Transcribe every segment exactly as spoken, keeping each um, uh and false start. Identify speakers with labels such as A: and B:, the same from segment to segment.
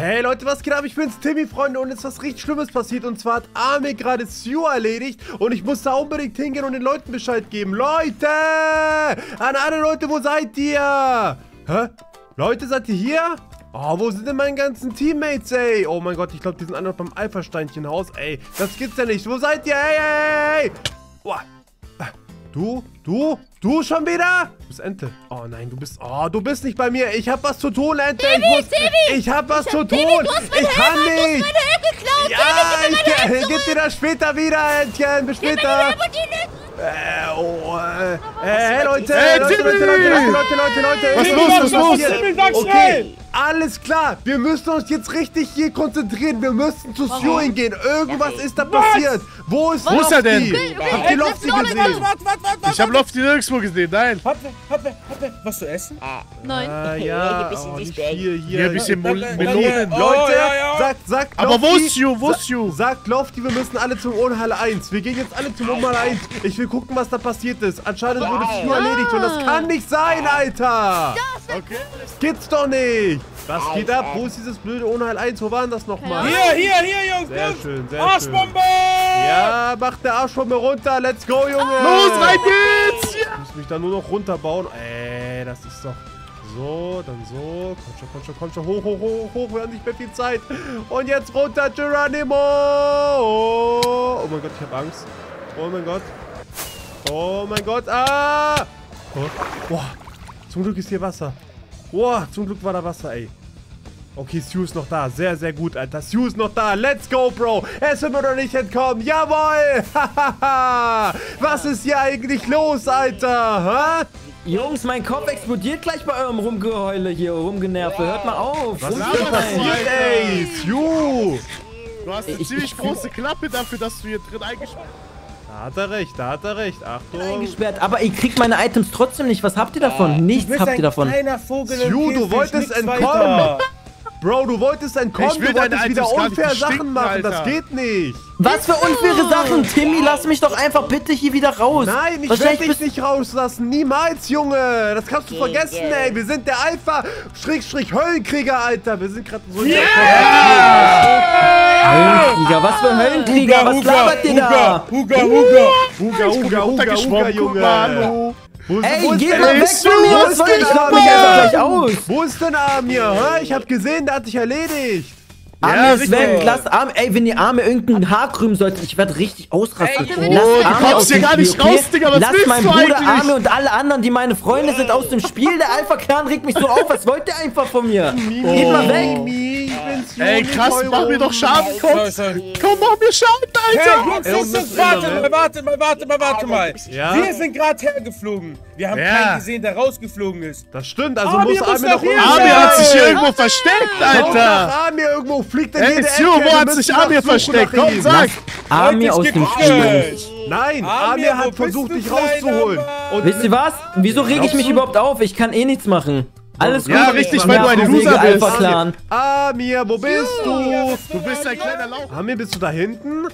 A: Hey Leute, was geht ab? Ich bin's, Timmy, Freunde, und es ist was richtig Schlimmes passiert. Und zwar hat Amir gerade Stu erledigt und ich muss da unbedingt hingehen und den Leuten Bescheid geben. Leute! An alle Leute, wo seid ihr? Hä? Leute, seid ihr hier? Oh, wo sind denn meine ganzen Teammates, ey? Oh mein Gott, ich glaube, die sind alle noch beim Alpha-Steinchen-Haus. Ey, das gibt's ja nicht. Wo seid ihr? Ey, ey, ey! Oh. Du? Du? Du schon wieder? Du bist Ente. Oh nein, du bist... Oh, du bist nicht bei mir. Ich hab was zu tun, Ente.
B: Timmy,
A: ich muss,
B: Timmy!
A: Ich hab was
B: ich
A: zu
B: hab,
A: tun.
B: Timmy, du hast
A: ich kann
B: Helm,
A: nicht.
B: Du hast meine Helm geklaut.
A: Ja,
B: Timmy,
A: ich
B: Helm
A: geb dir das später wieder, Entchen. Bis später. Äh, oh, äh, äh, hey Leute,
C: hey,
A: Leute, Leute, Leute, Leute, Leute, Leute, Leute.
C: Was
A: Timmy,
C: los, was los?
A: Timmy,
C: sag
A: okay,
C: schnell.
A: alles klar. Wir müssen uns jetzt richtig hier konzentrieren. Wir müssen zu Sewing gehen. Irgendwas ist da passiert. Wo ist
C: Wo ist er denn?
A: Lofty? Habt ihr Lofty gesehen?
C: Warte, warte, warte, warte. Ich hab Lofty nirgendwo gesehen, nein.
D: Hab, hab, hab, was zu essen?
B: Nein.
A: Ah, ja, oh, nicht viel hier.
C: Hier ein bisschen
D: Mel-
C: Melonen.
D: Oh,
A: Leute,
D: ja, ja.
A: sagt, sagt
C: Aber wo
A: Lofty,
C: ist Stu? Wo ist Stu?
A: Sagt Lofty, wir müssen alle zum Unheil eins. Wir gehen jetzt alle zum Unheil eins. Ich will gucken, was da passiert ist. Anscheinend wurde Stu erledigt und das kann nicht sein, Alter.
C: Okay.
A: Das gibt's doch nicht. Was geht ab? Wo ist dieses blöde Unheil eins? Wo war denn das nochmal?
D: Hier, hier, hier, Jungs,
A: Sehr
D: Jungs.
A: schön, sehr
D: Arschbombe!
A: schön. Ja, mach der Arschbombe runter. Let's go, Junge.
C: Los, rein geht's!
A: Ich muss mich da nur noch runterbauen. Ey, das ist doch... So, dann so. Komm schon, komm schon, komm schon. Hoch, hoch, hoch, hoch. Wir haben nicht mehr viel Zeit. Und jetzt runter, Geronimo. Oh, oh mein Gott, ich habe Angst. Oh mein Gott. Oh mein Gott. Ah! Oh. Boah. Zum Glück ist hier Wasser. Boah, zum Glück war da Wasser, ey. Okay, Stu ist noch da. Sehr, sehr gut, Alter. Stu ist noch da. Let's go, Bro. Es wird mir doch nicht entkommen. Jawohl. Was ist hier eigentlich los, Alter? Hä?
E: Jungs, mein Kopf explodiert gleich bei eurem Rumgeheule hier, Rumgenerve. Hört mal auf.
A: Was ist
C: Laber
A: denn
C: doch
A: passiert,
C: mal,
A: ey? Stu.
C: Du hast eine
E: Ich-
C: ziemlich
E: ich-
C: große Klappe dafür, dass du hier drin eingesperrt
A: Da hat er recht, da hat er recht. Achtung.
E: eingesperrt. Aber ihr kriegt meine Items trotzdem nicht. Was habt ihr davon? Nichts
D: Du bist
E: habt
D: ein
E: ihr davon.
D: kleiner Vogel im
A: Stu, du
D: Käfig,
A: wolltest
D: nichts
A: entkommen.
D: weiter.
A: Bro, du wolltest entkommen.
C: Ich will
A: Du wolltest
C: deine
A: wieder
C: Items gar
A: unfair
C: nicht
A: Sachen
C: stinken,
A: machen. Das
C: Alter.
A: geht nicht.
E: Was für unfaire Sachen. Timmy, lass mich doch einfach bitte hier wieder raus.
A: Nein, ich
E: Wahrscheinlich
A: werde dich
E: bist-
A: nicht rauslassen. Niemals, Junge. Das kannst du vergessen, ey. Wir sind der Alpha-Höllenkrieger, Alter. Wir sind gerade so...
E: Höllenkrieger, was für Höllenkrieger? Was labert ihr da?
D: Huga, Huga.
A: Uga, Uga, Uga, Uga,
C: runtergeschwommen. Guck mal, hallo.
A: Wo ist,
E: Ey,
A: wo ist
E: geht
A: denn-
E: mal
A: Ey,
E: weg
A: Stu,
E: von mir.
A: wo
E: Was
A: ist
E: soll
A: denn
E: ich? Ich lade
A: Amir?
E: mich einfach gleich aus.
A: Wo ist denn Amir? Hä? Ich hab gesehen, der hat dich erledigt.
E: Amir ist
C: richtig.
E: weg. Lasst Arme, ey, wenn ihr Arme irgendein Haar krümmen solltet, ich werde richtig ausrasten.
B: Ey,
E: Lasst
B: oh, du
E: Arme
C: kommst
E: aus
C: hier
E: dem
C: gar nicht
E: Spiel,
C: raus, Digga, was
E: Lasst
C: willst
E: meinen
C: du
E: Bruder
C: eigentlich?
E: Arme und alle anderen, die meine Freunde sind, aus dem Spiel. Der Alpha-Clan regt mich so auf. Was wollt ihr einfach von mir? Geht mal weg.
A: Mimi, ich bin's,
C: Ey,
A: Junge,
C: krass, mach mir doch Schaden, komm.
D: Sorry, sorry.
C: Komm, mach mir Schaden,
D: Hey,
C: Alter.
D: Jungs,
A: Ey,
D: Jungs,
A: und
D: Jungs,
A: das
D: warte
A: Innere.
D: mal, warte mal, warte mal, warte mal.
A: Ja?
D: Wir sind gerade hergeflogen. Wir haben
C: Ja.
D: keinen gesehen, der rausgeflogen ist.
A: Das stimmt, also
D: Amir
A: muss
D: muss
A: Amir
D: nach
A: noch
D: hier
A: irgendwo...
D: sein.
C: Amir hat sich hier irgendwo versteckt,
A: Schau
C: Alter.
A: nach Amir, irgendwo fliegt in
C: Ey,
A: jede
C: Stu,
A: Ecke.
C: wo
A: Wir
C: hat
A: müssen
C: sich Amir
A: nach Suchen
C: versteckt?
A: nach
C: Komm,
A: ihm.
C: sag.
E: Arme aus
D: Leute,
E: dem
D: es gibt
E: Spiel.
D: nicht.
A: Nein,
D: Amir,
A: Amir
D: wo
A: hat
D: bist
A: versucht,
D: du,
A: dich
D: kleiner
A: rauszuholen.
D: Mann?
A: Und
E: Wisst ihr was? Wieso rege ich mich überhaupt auf? Ich kann eh nichts machen. Alles gut.
C: Ja, richtig, weil du ein
E: Nervensäge,
C: Loser bist.
E: Alpha-Clan.
A: Amir, wo bist du?
C: Du bist ein kleiner Lauch.
A: Amir, bist du da hinten?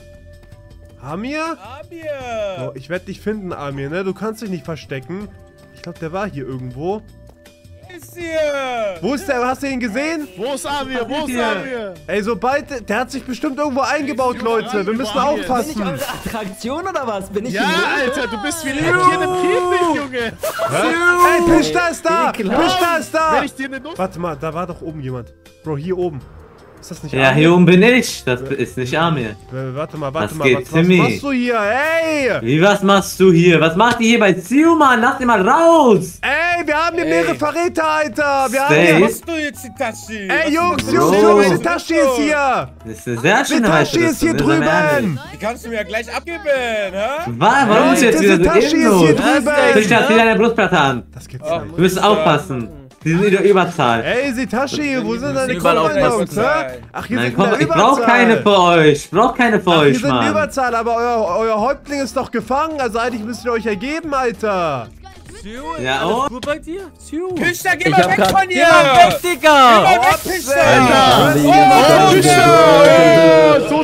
A: Amir?
D: Amir.
A: Oh, ich werde dich finden, Amir, ne? Du kannst dich nicht verstecken. Ich glaube, der war hier irgendwo.
D: Ist hier.
A: Wo ist der? Hast du ihn gesehen?
C: Wo ist Amir? Wo ist Amir?
A: Ey, sobald... Der hat sich bestimmt irgendwo eingebaut, Leute. Wir müssen
C: Amir.
E: Bin ich
A: aufpassen.
E: eure Attraktion oder was? Bin ich
C: Ja,
E: hier?
C: Alter, du bist wie ein Tier in einem Käfig, Junge.
A: Ey, Pishta ist da!
E: Ekelhaft.
A: Pishta ist da!
C: Wenn ich dir eine Nuss...
A: Warte mal, da war doch oben jemand. Bro, hier oben. Ist das nicht
F: Ja,
A: Amir?
F: hier oben bin ich. Das ist nicht Amir.
A: Äh, Warte mal, warte
F: Was
A: mal.
F: geht,
A: Was, was
F: Timmy?
A: machst du hier? Ey!
F: Wie, was machst du hier? Was macht ihr hier bei Stu, Mann? Lass ihn mal raus!
A: Ey, wir haben hier
D: Ey.
A: mehrere Verräter, Alter! Wir haben
F: Stay.
A: hier...
D: Was machst du jetzt, Hitachi?
A: Ey, Jungs,
D: Was
A: Jungs,
D: machst du?
A: Jungs,
F: Bro.
A: Hitachi ist hier!
F: Das ist eine sehr schöne
A: Hitachi
F: weiße
A: ist hier
F: Rüstung, ne? Sei mal ehrlich.
A: drüben!
D: Die kannst du mir ja gleich abgeben, hä?
F: Was? Warum ist
A: Leute,
F: jetzt wieder so
A: Hitachi ist hier
F: ehrenlos?
A: drüben!
F: Fisch, zieh deine Brustplatte an.
A: Das gibt's
D: Oh.
A: ja nicht.
F: Du musst aufpassen. Die sind in der Überzahl.
A: Ey, Hitachi, wo sind deine
E: überall
A: Kumpel,
E: aufpassen.
A: Jungs, hä? Ach, hier
F: Nein,
A: sind
F: komm,
A: in der
F: ich brauch
A: Überzahl.
F: keine für euch. Ich brauch keine für
A: Ach, wir
F: euch,
A: sind in
F: Mann.
A: Überzahl, aber euer, euer Häuptling ist doch gefangen, also eigentlich müsst ihr euch ergeben, Alter.
F: Ja, und?
E: Gut bei dir?
D: Pista, geh
E: Ich
D: mal
E: hab
D: weg
E: grad...
D: von
E: Geh
D: hier!
E: mal weg, Digga!
D: Geh mal weg, Pista!
C: Alter.
D: Oh,
C: Tschüss.
D: Pista!
C: Tote.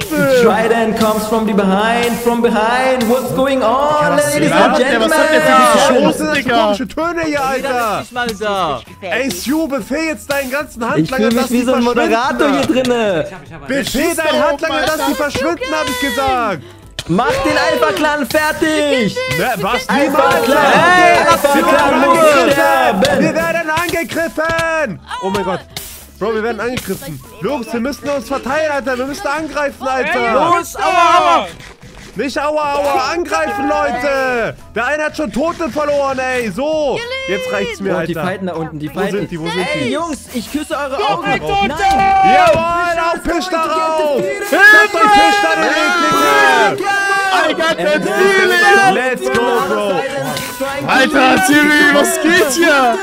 E: trident comes from the behind, from behind. What's going on, ladies
C: Ja,
E: and
C: der, was hat der
E: gentlemen?
C: für die
A: Was sind das für
C: Digga?
A: komische Töne hier, Alter?
B: Ich mal da.
A: Ey, Stu, befehl jetzt deinen ganzen
E: Ich
A: Handlanger,
E: fühle mich
A: dass
E: wie
A: die
E: so ein Moderator hier
A: verschwinden.
E: drinne.
A: Befehl
C: schießt da
A: deinen
C: oben,
A: Handlanger, dass
C: Alter.
A: die verschwinden, hab ich gesagt.
E: Mach den Alpha-Clan fertig.
A: Ne, was?
E: Alpha
A: Niemals!
E: Clan.
A: Hey,
E: Alpha-Clan muss
A: wir
E: sterben.
A: werden angegriffen! Oh mein Gott. Bro, wir werden angegriffen. Jungs, wir müssen uns verteilen, Alter. Wir müssen angreifen, Alter.
D: Los, aua, aua.
A: Nicht aua, aua, angreifen, Leute. Der eine hat schon Tote verloren, ey. So. Jetzt reicht's mir,
E: Oh, die
A: Alter.
E: fighten da unten, die
A: Wo sind
E: fighten.
A: die, wo sind
E: Ey,
A: die?
E: Jungs, ich küsse eure Augen.
D: mein Gott,
E: Nein.
A: Jawohl, auf Pisch darauf. Setzt euch Pisch da, den Eklige.
C: I got that
E: Äh,
C: feeling!
A: Let's go, Bro.
C: Alter, Siri, was geht hier?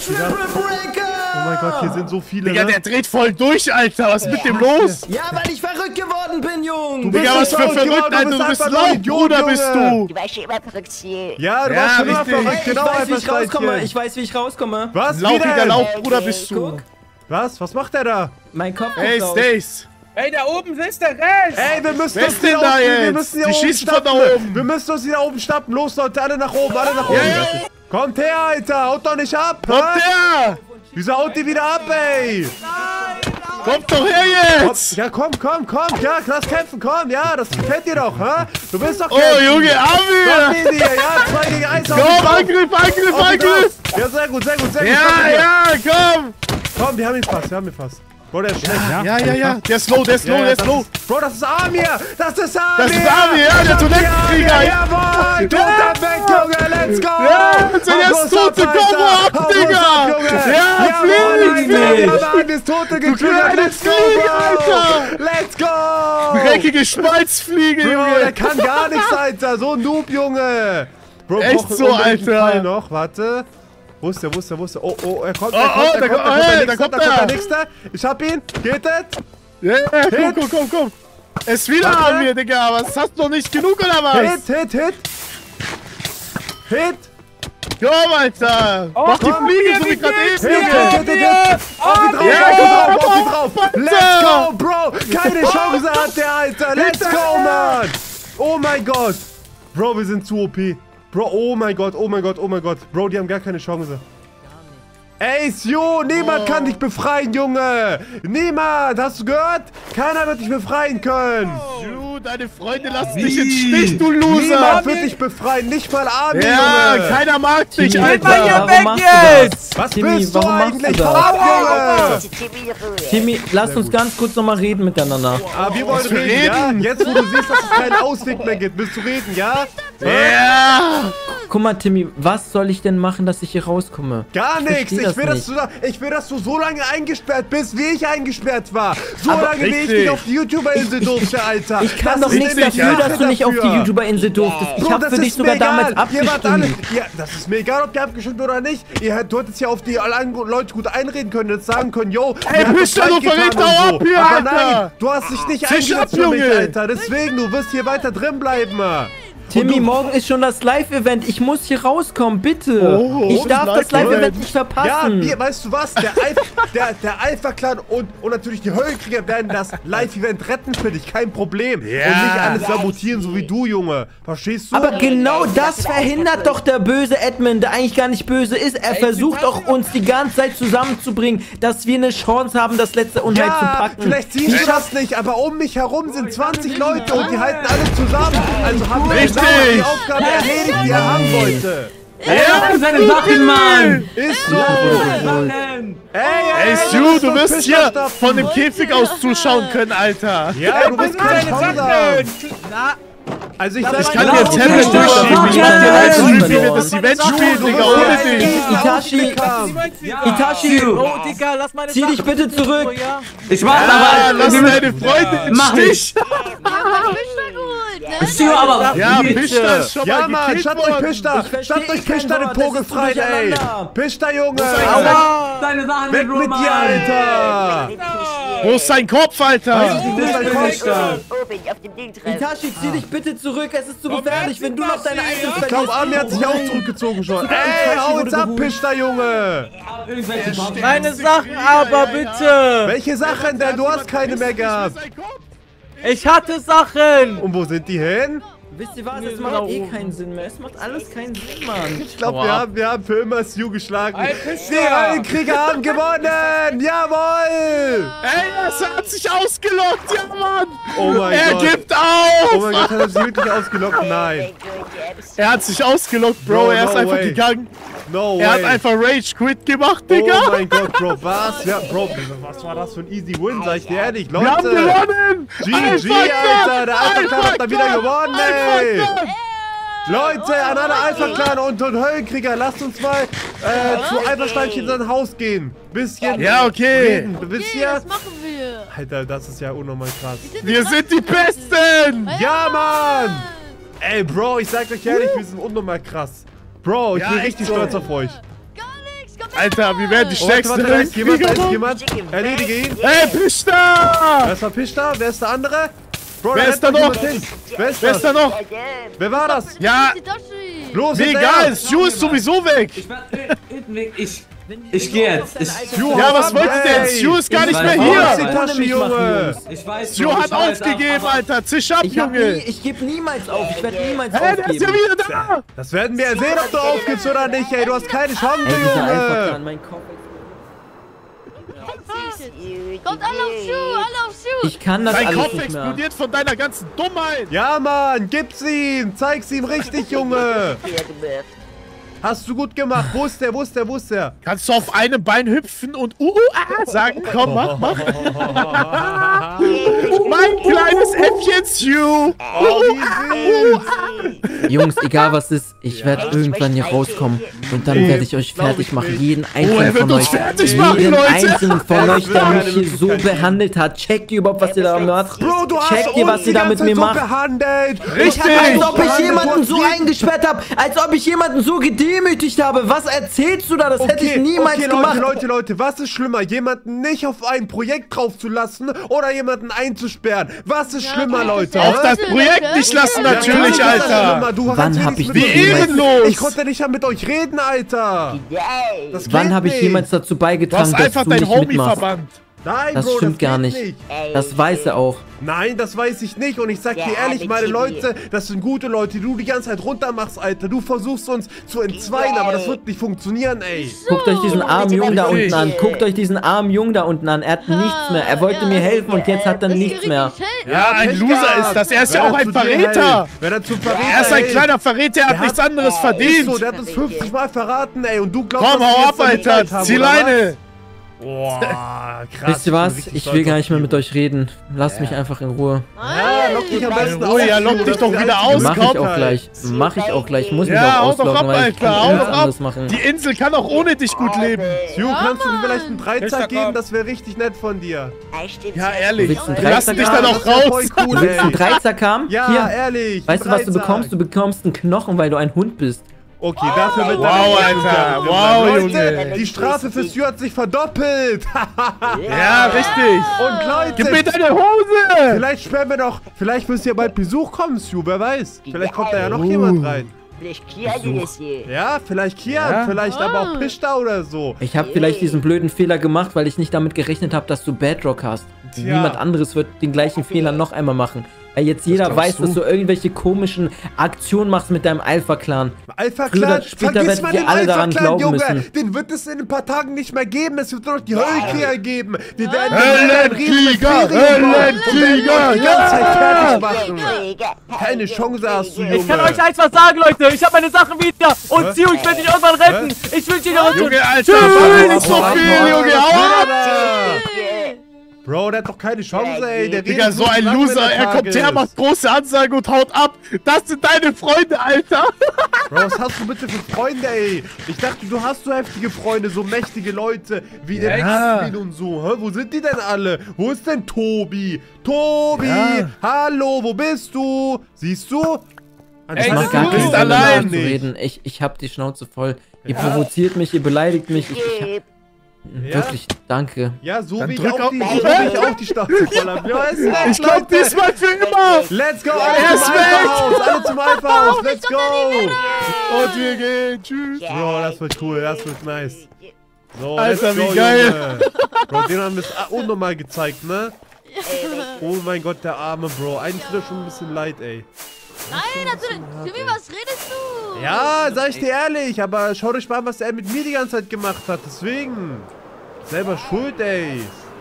A: Oh mein Gott, hier sind so viele,
C: Digga,
A: ne?
C: der dreht voll durch, Alter. Was ist mit dem los?
E: Ja, weil ich verrückt geworden bin, Jungs.
A: bist
C: Digga, was
A: nicht
C: für
A: verrückt
C: verrückt,
A: geworden,
C: Alter.
A: du
C: Du
A: bist
C: bist
A: einfach nur ein
C: laut,
A: Idiot,
C: Bruder, bist
A: Junge.
C: du.
G: Du warst schon immer verrückt hier.
A: Ja, du
C: Ja,
A: warst schon immer
C: richtig.
A: verrückt.
E: Ich
A: Genau,
E: weiß, wie ich
A: einfach
E: rauskomme.
A: Schweinchen.
E: Ich weiß, wie ich rauskomme.
A: Was? Wie
C: Lauchiger
A: denn?
C: Lauchbruder bist du.
E: Guck,
A: Was? Was macht der da?
E: mein Kopf
C: Ey,
E: ist raus.
C: Stace.
D: Ey, da oben ist der Rest.
A: Ey, wir müssen
C: Wer
A: uns
C: ist denn
A: wieder
C: da
A: oben, wir
C: jetzt?
A: müssen hier
C: Die
A: oben
C: schießen von da
A: stappen.
C: oben.
A: Wir müssen uns wieder oben stappen. Los, Leute, alle nach oben, alle nach oben. Kommt her, Alter. Haut doch nicht ab.
C: Kommt
A: hä?
C: her!
A: Wieso haut die wieder ab, ey?
C: Kommt doch her
A: Komm,
C: jetzt!
A: ja, komm, komm, komm. Ja, lass kämpfen, komm. Ja, das gefällt dir doch, hä? Du willst doch
C: Oh,
A: kämpfen.
C: Junge,
A: Komm,
C: Amir!
A: Baby, ja, zwei gegen eins. auf
C: Komm,
A: die drauf.
C: Angriff, Angriff,
A: Auf die
C: Angriff!
A: drauf. Ja, sehr gut, sehr gut, sehr gut.
C: Ja,
A: Komm,
C: ja, komm!
A: Komm, wir haben ihn fast, wir haben ihn fast. Bro, der ist schlecht.
C: Ja, ja, ja. Der ist low, der ist
A: Ja,
C: low,
A: ja,
C: der ist
A: das
C: low.
A: ist- Bro, das ist Amir! Das ist Amir!
C: Das ist Amir, ja, der Toilettenkrieger.
A: Ja, jawohl! Toter weg, Junge, let's go!
C: Ja, der
A: Hau
C: ist
A: bloß
C: Tote,
A: ab,
C: komm
A: Alter.
C: ab,
A: Hau bloß
C: Digga.
A: ab, Junge.
C: Ja,
A: Jawohl,
C: flieg
A: Alter,
C: nicht.
A: Mann, ist Tote getriggert,
C: kleine
A: let's go,
C: Fliege,
A: Bro!
C: Alter.
A: Let's go!
C: Dreckige Spalzfliege,
A: Bro, der
C: Junge.
A: kann gar nichts, Alter, so ein Noob, Junge! Bro,
C: Echt
A: braucht
C: so,
A: unbedingt einen
C: Alter.
A: Pfeil noch, warte. Wo ist der, wo ist der, wo ist der? Oh, oh, er kommt,
C: Oh,
A: er kommt,
C: oh,
A: er
C: da
A: kommt,
C: kommt-
A: er kommt,
C: ey,
A: der
C: da
A: nächste,
C: kommt
A: da kommt der
C: er.
A: nächste. Ich hab ihn, geht das?
C: Ja, komm, komm, komm, komm. Es ist wieder
A: Warte.
C: Amir, Digga. Was, hast du noch nicht genug, oder was?
A: Hit, hit, hit! Hit!
C: Komm, Alter. Mach die
A: komm,
C: Fliege, so wie gerade
A: Hit,
C: eben,
A: hit,
C: Junge.
A: hit, hit, hit! Auf die drauf,
C: Ja,
A: auf die drauf,
C: komm,
A: auf die drauf!
C: Alter.
A: Let's go, Bro! Keine Chance hat der, Alter! Let's go, Mann! Oh mein Gott! Bro, wir sind zu O P. Bro, oh mein Gott, oh mein Gott, oh mein Gott. Bro, die haben gar keine Chance. Ey, Sio, niemand kann dich befreien, Junge! Niemand! Hast du gehört? Keiner wird dich befreien können!
C: Du, deine Freunde lassen dich im Stich, du Loser.
A: Niemand wird dich befreien, nicht mal Armin,
C: Ja,
A: Junge!
C: keiner mag dich,
E: Timmy,
C: Alter.
E: warum
B: weg
E: machst
B: jetzt!
A: Was
E: Timmy,
A: bist du
E: warum machst
A: eigentlich?
E: du das?
A: Hau ab, Junge!
G: Timmy in Ruhe.
E: Timmy, lass uns ganz kurz nochmal reden miteinander.
A: Ah, wir wollen
C: für
A: reden, ja?
C: reden?
A: Jetzt, wo du siehst, dass es keinen Ausweg mehr gibt, willst du reden, ja?
C: Ja.
E: Guck mal, Timmy, was soll ich denn machen, dass ich hier rauskomme?
A: Gar
E: Ich
A: nichts.
E: versteh
A: Ich
E: das
A: will, dass
E: nicht.
A: du, da- ich will, dass du so lange eingesperrt bist, wie ich eingesperrt war. So
E: Aber
A: lange, wie ich
C: richtig.
A: nicht auf die YouTuber-Insel durfte, Alter.
E: Ich kann
A: Das
E: doch
A: ist
E: nichts
A: nämlich
E: dafür,
A: Rache
E: dass du nicht auf die
A: dafür.
E: YouTuber-Insel durftest. Ich
A: Bro,
E: hab
A: das
E: für dich
A: ist
E: sogar
A: mir egal.
E: damals
A: Ihr wart alle,
E: abgestimmt.
A: ja, das ist mir egal, ob ihr abgestimmt oder nicht. Ihr hätt- du hättest ja auf die alle Leute gut einreden können und sagen können, yo,
C: Ey,
A: wir haben
C: bist du
A: das
C: so
A: gleich getan
C: verrückt,
A: und
C: hau
A: so.
C: ab hier,
A: Aber
C: Alter.
A: nein, du hast dich nicht
C: Zisch ab,
A: eingesetzt für mich,
C: Junge.
A: Alter. Deswegen, du wirst hier weiter drin bleiben.
E: Timmy, morgen ist schon das Live-Event. Ich muss hier rauskommen, bitte.
C: Oh,
E: ich darf das
C: Live-Event.
E: Live-Event nicht
A: Ja,
E: verpassen.
A: wir, weißt du was? Der, Alpha, der, der Alpha-Clan und, und natürlich die Höllenkrieger werden das Live-Event retten für dich. Kein Problem. Und nicht alles sabotieren, so wie du, Junge. Verstehst du?
E: Aber genau das verhindert doch der böse Admin, der eigentlich gar nicht böse ist. Er versucht auch uns die ganze Zeit zusammenzubringen, dass wir eine Chance haben, das letzte Unheil zu
A: ja,
E: packen.
A: vielleicht siehst du das nicht, aber um mich herum sind zwanzig Leute und die halten alle zusammen. Also haben wir
C: Richtig.
A: genau die Aufgabe erledigt, die er haben wollte.
F: Ja, seine Sachen, Mann!
A: Ist so.
F: Sachen!
A: Ey,
C: Ey,
A: du
C: Stu,
A: musst
C: du
A: doch
C: wirst
A: Fisch
C: hier
A: stopfen.
C: von dem Käfig aus zuschauen können, Alter.
A: Ja, du bist kein
D: Deine
A: Schauder.
D: Sachen.
A: Also ich
C: Ich
A: sag
C: kann
A: dir,
C: dir
E: Lauf,
C: Tablet
E: Lauf,
C: durchschieben. Ich mach dir
E: Lauf,
C: Livestream, wie
E: Lauf,
C: wir
E: Lauf,
C: das Event
D: Lauf,
C: spielen,
D: Lauf,
C: Digga,
D: Lauf,
C: ohne
D: Lauf,
C: dich.
E: Itachi, Itachi,
B: Oh, Digga, lass meine
E: zieh dich
B: Sachen
E: bitte
B: in
E: zurück.
B: Ruhe, ja?
F: Ich mach
C: Ah,
F: aber.
C: lass
F: wir müssen-
C: deine Freunde im
F: Mach
C: Stich.
F: Stio, aber.
C: Ja,
F: bitte.
C: Pishta ist schon
A: Ja,
C: mal
A: Mann,
C: gekillt
A: schaut euch
C: worden.
A: Pishta.
E: Ich versteh
A: Schaut euch
E: kein
A: Pishta den
E: Wort, das ist
A: Vogelfrei, ey.
E: durcheinander.
A: Pishta, Junge.
F: Aua! Deine Sachen
A: Weg
F: Ruhe,
A: mit dir,
F: Mann.
A: Alter.
C: Wo ist sein Kopf, Alter?
A: Wo ist dein Kopf?
G: Oben auf dem Ding drin.
E: Itachi, zieh dich bitte zurück. Es ist zu gefährlich, wenn du noch deine Items
A: Ich glaube, Armin hat sich auch zurückgezogen schon. Ey, hau uns ab, Pishta, Junge.
F: Irgendwelche Sachen.
B: Meine Sachen aber bitte!
A: Welche Sachen denn? Du hast keine mehr gehabt.
C: Sein Kopf? Ich hatte Sachen.
A: Und wo sind die hin?
E: Wisst ihr was?
C: Nee,
E: Es
C: genau
E: macht eh
C: oben.
E: keinen Sinn mehr. Es macht alles keinen Sinn, Mann.
A: Ich glaube,
C: Aua.
A: wir haben, wir haben für immer Stu geschlagen.
D: Ein Pisser.
A: Die Rallenkrieger haben gewonnen! Jawohl!
C: Ey, es hat sich ausgelockt, ja, Mann.
A: Oh mein
C: Er
A: Gott.
C: gibt auf.
A: Oh mein Gott, hat er sich wirklich ausgelockt? Nein.
C: Er hat sich ausgelockt, Bro.
A: No,
C: er ist
A: no
C: einfach
A: way.
C: gegangen.
A: No
C: Er hat
A: way.
C: einfach Rage Quit gemacht,
A: Oh
C: Digga.
A: mein Gott, Bro, was? Ja, Bro, was war das für ein easy Win, sag ich dir ehrlich,
C: Wir haben
A: Leute.
C: gewonnen.
A: G G, Alter, der Alpha-Clan hat da wieder gewonnen, ey. Leute, an alle Alpha-Clan und, und Höllenkrieger, lasst uns mal äh, zu Alpha-Steinchen in sein Haus gehen. Bisschen
C: Ja, okay.
A: reden, wisst
B: Okay,
A: ihr?
B: das machen wir.
A: Alter, das ist ja unnormal krass.
C: Wir sind die Besten.
A: Ja, Mann! Ey, Bro, ich sag euch ehrlich, wir sind unnormal krass. Bro, ich
C: Ja,
A: bin
C: echt
A: richtig
C: so.
A: stolz auf euch.
B: Gar nichts. Komm
C: Alter, wir werden die
A: Oh, warte,
C: stärksten
A: warte, da ist jemand, da ist
C: Höllenkrieger.
A: jemand. Erledige ihn.
C: Hey, Pista.
A: Wer ist der Pista? Wer ist der andere? Bro,
C: Wer
A: da
C: ist da
A: rennt
C: noch?
A: jemand hin. Wer ist
C: Wer
A: das?
C: ist da noch?
A: Wer war das?
C: Ja,
B: Dashi.
A: Los,
C: mir
A: hinterher.
C: egal. Stu ist sowieso weg.
F: Ich war hinten weg. Ich.
E: Wenn die-
F: Ich
E: wenn
F: geh
E: du
F: jetzt.
E: auf deine
F: Ich-
E: alte
A: Ju,
E: Frau-
C: Ja, was wollt ihr denn?
A: Ey.
C: Stu ist gar nicht mehr
F: weiß,
A: Wo ist die
C: hier.
A: Tasche,
E: Ohne mich machen,
A: Junge?
E: Jungs.
F: Ich weiß.
C: Stu
F: Bro,
C: hat
F: ich weiß,
C: aufgegeben,
F: aber-
C: Alter. Zisch ab,
E: Ich, hab nie,
C: Junge.
E: ich gebe niemals auf. Ich werde niemals
C: Hey, der ist ja
E: aufgeben.
C: wieder da.
A: Das werden wir sehen, ob du aufgibst oder nicht, ey. Du hast keine Chance,
E: Ey, dieser
A: Junge.
E: Alpha-Clan, mein Kopf.
B: Kommt alle auf Schuh, alle auf Schuh.
E: Ich kann das
C: Dein
E: alles
C: Kopf
E: nicht mehr.
C: explodiert von deiner ganzen Dummheit.
A: Ja, Mann, gib's ihm. Zeig's ihm richtig, Junge. Hast du gut gemacht. Wo ist der, wo ist der, wo ist der?
C: Kannst du auf einem Bein hüpfen und uh, uh, ah sagen? Komm, mach, mach. Mein kleines Äffchen, Stu.
A: Oh, wie süß.
E: Jungs, egal was ist, ich werde irgendwann hier rauskommen und dann werde ich euch fertig machen. Jeden
C: Oh,
E: einzelnen
C: er wird
E: von
C: uns
E: euch.
C: fertig machen,
E: Jeden
C: Leute.
E: einzelnen von euch, der
A: keine
E: mich hier so
A: Möglichkeit.
E: behandelt hat. Checkt ihr überhaupt, was ihr da macht?
A: Bro, du hast
E: Checkt ihr,
A: uns
E: was
A: die
E: ihr da mit
A: ganze
E: mir
A: Zeit so
E: macht?
A: behandelt.
C: Richtig.
E: Als ob ich
A: Du
E: jemanden
A: hast
E: so
A: jeden-
E: eingesperrt habe, als ob ich jemanden so gedemütigt habe. Was erzählst du da? Das hätte ich niemals
A: okay,
E: gemacht.
A: Leute, Leute, Leute, was ist schlimmer? Jemanden nicht auf ein Projekt draufzulassen oder jemanden einzusperren? Was ist schlimmer,
B: okay,
A: Leute?
B: das
C: Auf das Projekt nicht lassen, natürlich,
A: klar ist das
C: Alter.
A: schlimmer. Du
E: Wann
A: kannst
E: hab
A: wenigstens
E: ich
A: mit
C: Wie
A: uns reden.
C: ehrenlos.
A: Ich konnte nicht mehr mit euch reden, Alter. Das
E: Wann
A: geht
E: habe ich
A: nicht.
E: jemals dazu
C: Du
E: beigetragen,
C: hast
E: dass
C: einfach
E: du
C: dein
E: nicht
C: Homie
E: mitmachst?
C: verbannt.
A: Nein,
E: Das
A: Bro,
E: stimmt
A: das
E: gar
A: geht
E: nicht. Das weiß er auch.
A: Nein, das weiß ich nicht. Und ich sag
G: Ja,
A: dir ehrlich,
G: mit
A: meine
G: Chili.
A: Leute, das sind gute Leute, die du die ganze Zeit runtermachst, Alter. Du versuchst uns zu entzweien, aber das wird nicht funktionieren, ey.
E: Guckt euch diesen armen Jungen da
C: Richtig.
E: unten an. Guckt euch diesen armen Jungen da unten an. Er hat nichts mehr. Er wollte
B: ja,
E: mir helfen und jetzt hat er
B: Das ist
E: nichts mehr.
B: richtig hell.
C: Ja, ein
A: Pech
C: Loser
A: gehabt.
C: ist das. Er ist ja
A: Wer
C: auch ein
A: zu dir
C: Verräter.
A: hält. Wer dazu Verräter
C: Er ist ein
A: hält,
C: kleiner Verräter, er hat
A: der
C: nichts
A: hat-
C: anderes
A: Ist
C: verdient.
A: so, der hat uns fünfzig Mal verraten, ey. Und du glaubst,
C: Komm,
A: dass wir
C: hau
A: jetzt
C: ab,
A: noch
C: Alter.
A: Mitleid haben,
C: Zieh
A: oder was?
C: Leine.
A: Boah, krass.
E: Wisst ihr
A: bin
E: was?
A: richtig
E: Ich
A: stolz
E: will gar
A: auf
E: nicht mehr
A: dich.
E: mit euch reden. Lasst mich einfach in Ruhe.
A: Ja, lock dich am besten
C: In Ruhe, ja, lock
A: aus,
C: dich
A: du,
C: doch
A: das ist
C: wieder
A: die einzige
C: aus,
E: Mach ich
C: komm.
E: auch gleich. Mach ich auch gleich. Muss mich
C: Ja,
E: auch
C: hau doch ab,
E: ausloggen, weil ich kann
C: Alter. Hau
E: nichts
C: doch
E: anderes
C: ab.
E: machen.
C: Die Insel kann auch ohne dich gut leben.
A: Stu, kannst du mir vielleicht einen Dreizack
D: Mister
A: geben?
D: Komm.
A: Das wäre richtig nett von dir.
C: Ja, ehrlich.
E: Du willst einen
C: Wir lassen dich
E: Dreizack
C: dann
E: haben?
C: auch
A: Das wär voll
C: raus.
A: cool,
E: Du willst einen
A: ey.
E: Dreizack haben?
A: Ja,
E: Hier.
A: ehrlich.
E: Weißt du,
A: einen
E: was du
A: Dreizack.
E: bekommst? Du bekommst einen Knochen, weil du ein Hund bist.
A: Okay, dafür wird
C: Wow,
A: deine Leistung
C: Alter.
A: gehandelt.
C: Wow,
A: Leute,
C: Junge.
A: die Strafe für Stu hat sich verdoppelt.
C: Ja, richtig.
A: Und Leute,
C: Gib mir deine Hose.
A: vielleicht sperren wir doch, vielleicht müsst ihr bald Besuch kommen, Stu, wer weiß. Vielleicht kommt da ja noch jemand rein. Ja, vielleicht Kian,
C: Ja.
A: vielleicht aber auch Pishta oder so.
E: Ich habe vielleicht diesen blöden Fehler gemacht, weil ich nicht damit gerechnet habe, dass du Bedrock hast.
A: Tja.
E: Niemand anderes wird den gleichen Fehler noch einmal machen. Weil jetzt jeder
A: glaubst
E: weiß,
A: du?
E: dass du irgendwelche komischen Aktionen machst mit deinem Alpha-Clan.
A: Alpha
E: Früher
A: Clan,
E: oder später
A: vergiss
E: werdet
A: mal
E: ihr
A: den
E: alle
A: Alpha
E: daran
A: Clan,
E: glauben
A: Junge.
E: müssen.
A: Den wird es in ein paar Tagen nicht mehr geben. Es wird nur noch die Höllenkrieger geben. Wir werden
C: Höllenkrieger, Höllenkrieger,
A: die ganze Zeit fertig machen. Keine Chance hast du, Junge.
C: Ich kann euch
H: eins was sagen, Leute. Ich habe meine Sachen wieder. Und Stu, ich werde dich irgendwann retten. Ich wünsche dir noch
C: Junge, Alter, mach nicht so viel, Junge. Hau ab.
A: Bro, der hat doch keine Chance, ey. Der
C: Digga,
A: redet
C: so ein
A: lang,
C: Loser.
A: wenn
C: Er
A: Tag
C: kommt her,
A: ist.
C: macht große Ansage und haut ab. Das sind deine Freunde, Alter.
A: Bro, was hast du bitte für Freunde, ey? Ich dachte, du hast so heftige Freunde, so mächtige Leute wie den
C: Ja.
A: Admin und so. Hä? Wo sind die denn alle? Wo ist denn Tobi? Tobi!
C: Ja.
A: Hallo, wo bist du? Siehst du?
E: Es
D: Ey,
E: macht gar
D: du
E: keinen
D: bist
E: Sinn,
C: allein
E: mit mir zu
A: nicht.
E: reden. Ich, ich hab die Schnauze voll. Ihr provoziert mich, ihr beleidigt mich. Ich, ich hab,
A: Ja?
E: Wirklich, danke.
A: Ja, so
C: Dann
A: wie ich
C: drück
A: auch
C: auf-
A: die, so wie ich auch die Schnauze voll hab. Ja, ist nett,
C: Ich glaub,
A: Leute.
C: diesmal für immer.
A: Let's go,
C: Er
A: alle
C: ist
A: zum
C: weg.
A: Alpha-Haus, alle zum Alpha-Haus, let's go!
C: Und wir gehen. Tschüss.
A: Bro, das wird cool, das wird nice. So,
C: Alter,
A: let's go,
C: wie geil.
A: Junge. Bro, den haben wir es unnormal gezeigt, ne? Oh mein Gott, der arme Bro. Eigentlich tut er schon ein bisschen leid, ey.
B: Nein, natürlich. Timmy, was redest du?
A: Ja, sag ich dir ehrlich, aber schau dich mal an, was er mit mir die ganze Zeit gemacht hat. Deswegen. Selber schuld, ey.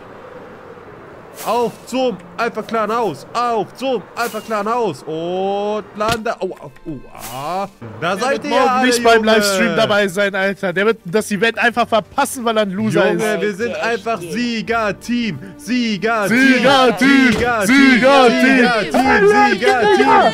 A: Auf zum Alpha Clan Haus. Auf zum Alpha Clan Haus. Und lande. Oh, oh, oh, ah. Da
C: Der
A: seid
C: wird
A: ihr ja
C: morgen
A: alle,
C: nicht beim
A: Junge.
C: Livestream dabei sein, Alter. Der wird das Event einfach verpassen, weil er ein Loser
A: Junge,
C: ist.
A: wir sind einfach Sieger-Team. Sieger-Team.
C: Sieger-Team.
A: Sieger-Team.
C: Sieger-Team.
A: Sieger-Team.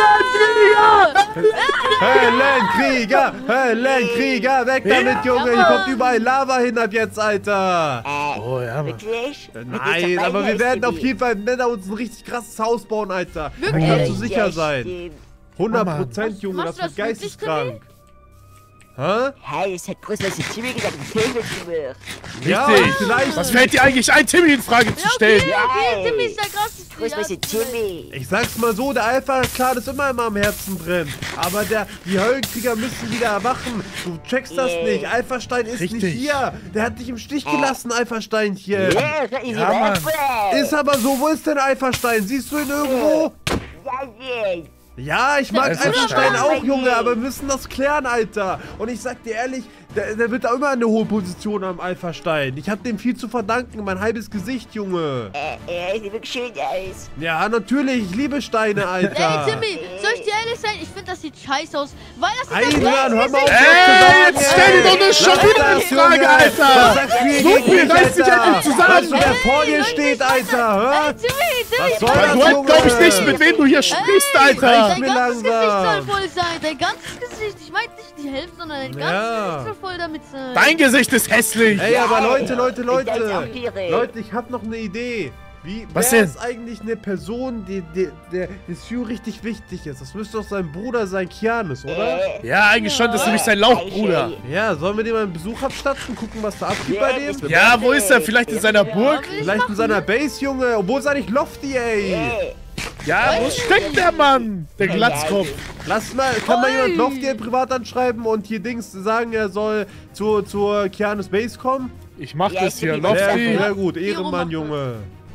A: Höllenkrieger. Höllenkrieger. Weg damit, Junge. Hier kommt überall Lava hin ab jetzt, Alter.
C: Oh, ja, Mann.
G: Wirklich?
A: Nein, aber wir werden auf jeden Fall Männer uns ein richtig krasses Haus bauen, Alter. Da
B: Wirklich?
A: kannst du sicher sein. hundert Prozent,
B: Was-
A: Junge, das
B: machst
A: wird
B: du das wirklich,
A: geisteskrank. Hä?
G: Hey, es hat groß was die Timmy gesagt, ein Film gemacht.
A: Ja,
C: Richtig.
A: vielleicht.
C: Was fällt dir eigentlich ein, Timmy in Frage zu
B: Ja,
C: stellen?
B: okay, okay,
G: Ja,
B: Timmy ist der krasseste.
G: Groß was die Timmy.
A: Ich sag's mal so, der Alpha, klar, das ist immer in meinem Herzen drin. Aber der, die Höllenkrieger müssen wieder erwachen. Du checkst das
G: Yeah.
A: nicht. Alpha-Stein ist
C: Richtig.
A: nicht hier. Der hat dich im Stich gelassen, Alpha-Steinchen.
G: Ja, das ist
C: Ja, Mann.
A: Ist aber so, wo ist denn Alpha-Stein? Siehst du ihn irgendwo?
G: Ja, ja.
A: Ja, ich mag
C: Das ist
A: Alpha-Stein
G: stark.
A: auch, Junge, aber wir müssen das klären, Alter. Und ich sag dir ehrlich, der, der wird da immer eine hohe Position am Alpha-Stein. Ich hab dem viel zu verdanken, mein halbes Gesicht, Junge.
G: Äh, er sieht wirklich schön aus.
A: Ja, natürlich, ich liebe Steine, Alter.
B: Ey, Timmy, soll ich dir ehrlich sein? Ich finde, das sieht scheiße aus. Weil das ist
A: Einhören,
B: das
A: hör mal auf,
C: Ey,
A: das zu sagen,
C: jetzt stell dir doch nur schon
A: Lass
C: wieder eine
A: das,
C: Frage,
A: Junge.
C: Alter.
A: Was sagst du hier
C: So
A: gegen
C: viel
A: mich,
C: reißt dich
A: Alter?
C: endlich zusammen.
A: Weißt du, wer
B: Ey,
A: vor dir
B: soll ich
A: steht,
B: nicht
A: Alter,
B: Ey,
A: hä?
B: Timmy, Timmy,
A: Was soll
C: Weil
A: das,
C: du halt,
A: Junge?
C: glaube ich, nicht, mit wem du hier sprichst, Alter.
B: Dein
A: mir
B: ganzes Gesicht
A: langsam.
B: soll voll sein. Dein ganzes Gesicht. Ich meine nicht die Hälfte, sondern dein ganzes
A: Ja.
B: Gesicht soll voll damit sein.
C: Dein Gesicht ist hässlich.
A: Ey, aber Leute, Leute,
G: Ich denke
A: Leute.
G: auch Tiere.
A: Leute, ich hab noch eine Idee. Wie,
C: Was
A: wer
C: denn?
A: ist eigentlich eine Person, die, die, der die Sue richtig wichtig ist? Das müsste doch sein Bruder sein, Kianus, oder?
G: Äh,
C: Ja, eigentlich schon, das ist nämlich sein Lauchbruder.
A: Ja, sollen wir dem mal einen Besuch abstatten? Gucken, was da abgeht bei dem?
C: Ja, wo ist er? Vielleicht in seiner Burg?
B: will ich
A: Vielleicht in
B: machen.
A: seiner Base, Junge. Obwohl ist er nicht Lofty, ey.
G: äh,
C: Ja, wo steckt der Mann? Der Glatzkopf.
A: Lass mal, kann mal
B: Oi.
A: jemand Lofty privat anschreiben und hier Dings sagen, er soll zur, zur Kianus Base kommen?
C: Ich mach
G: Ja,
C: das hier,
G: ich bin
A: Sehr,
C: Lofty.
A: sehr gut.
B: Hero
A: Ehrenmann,
B: macht
A: Junge.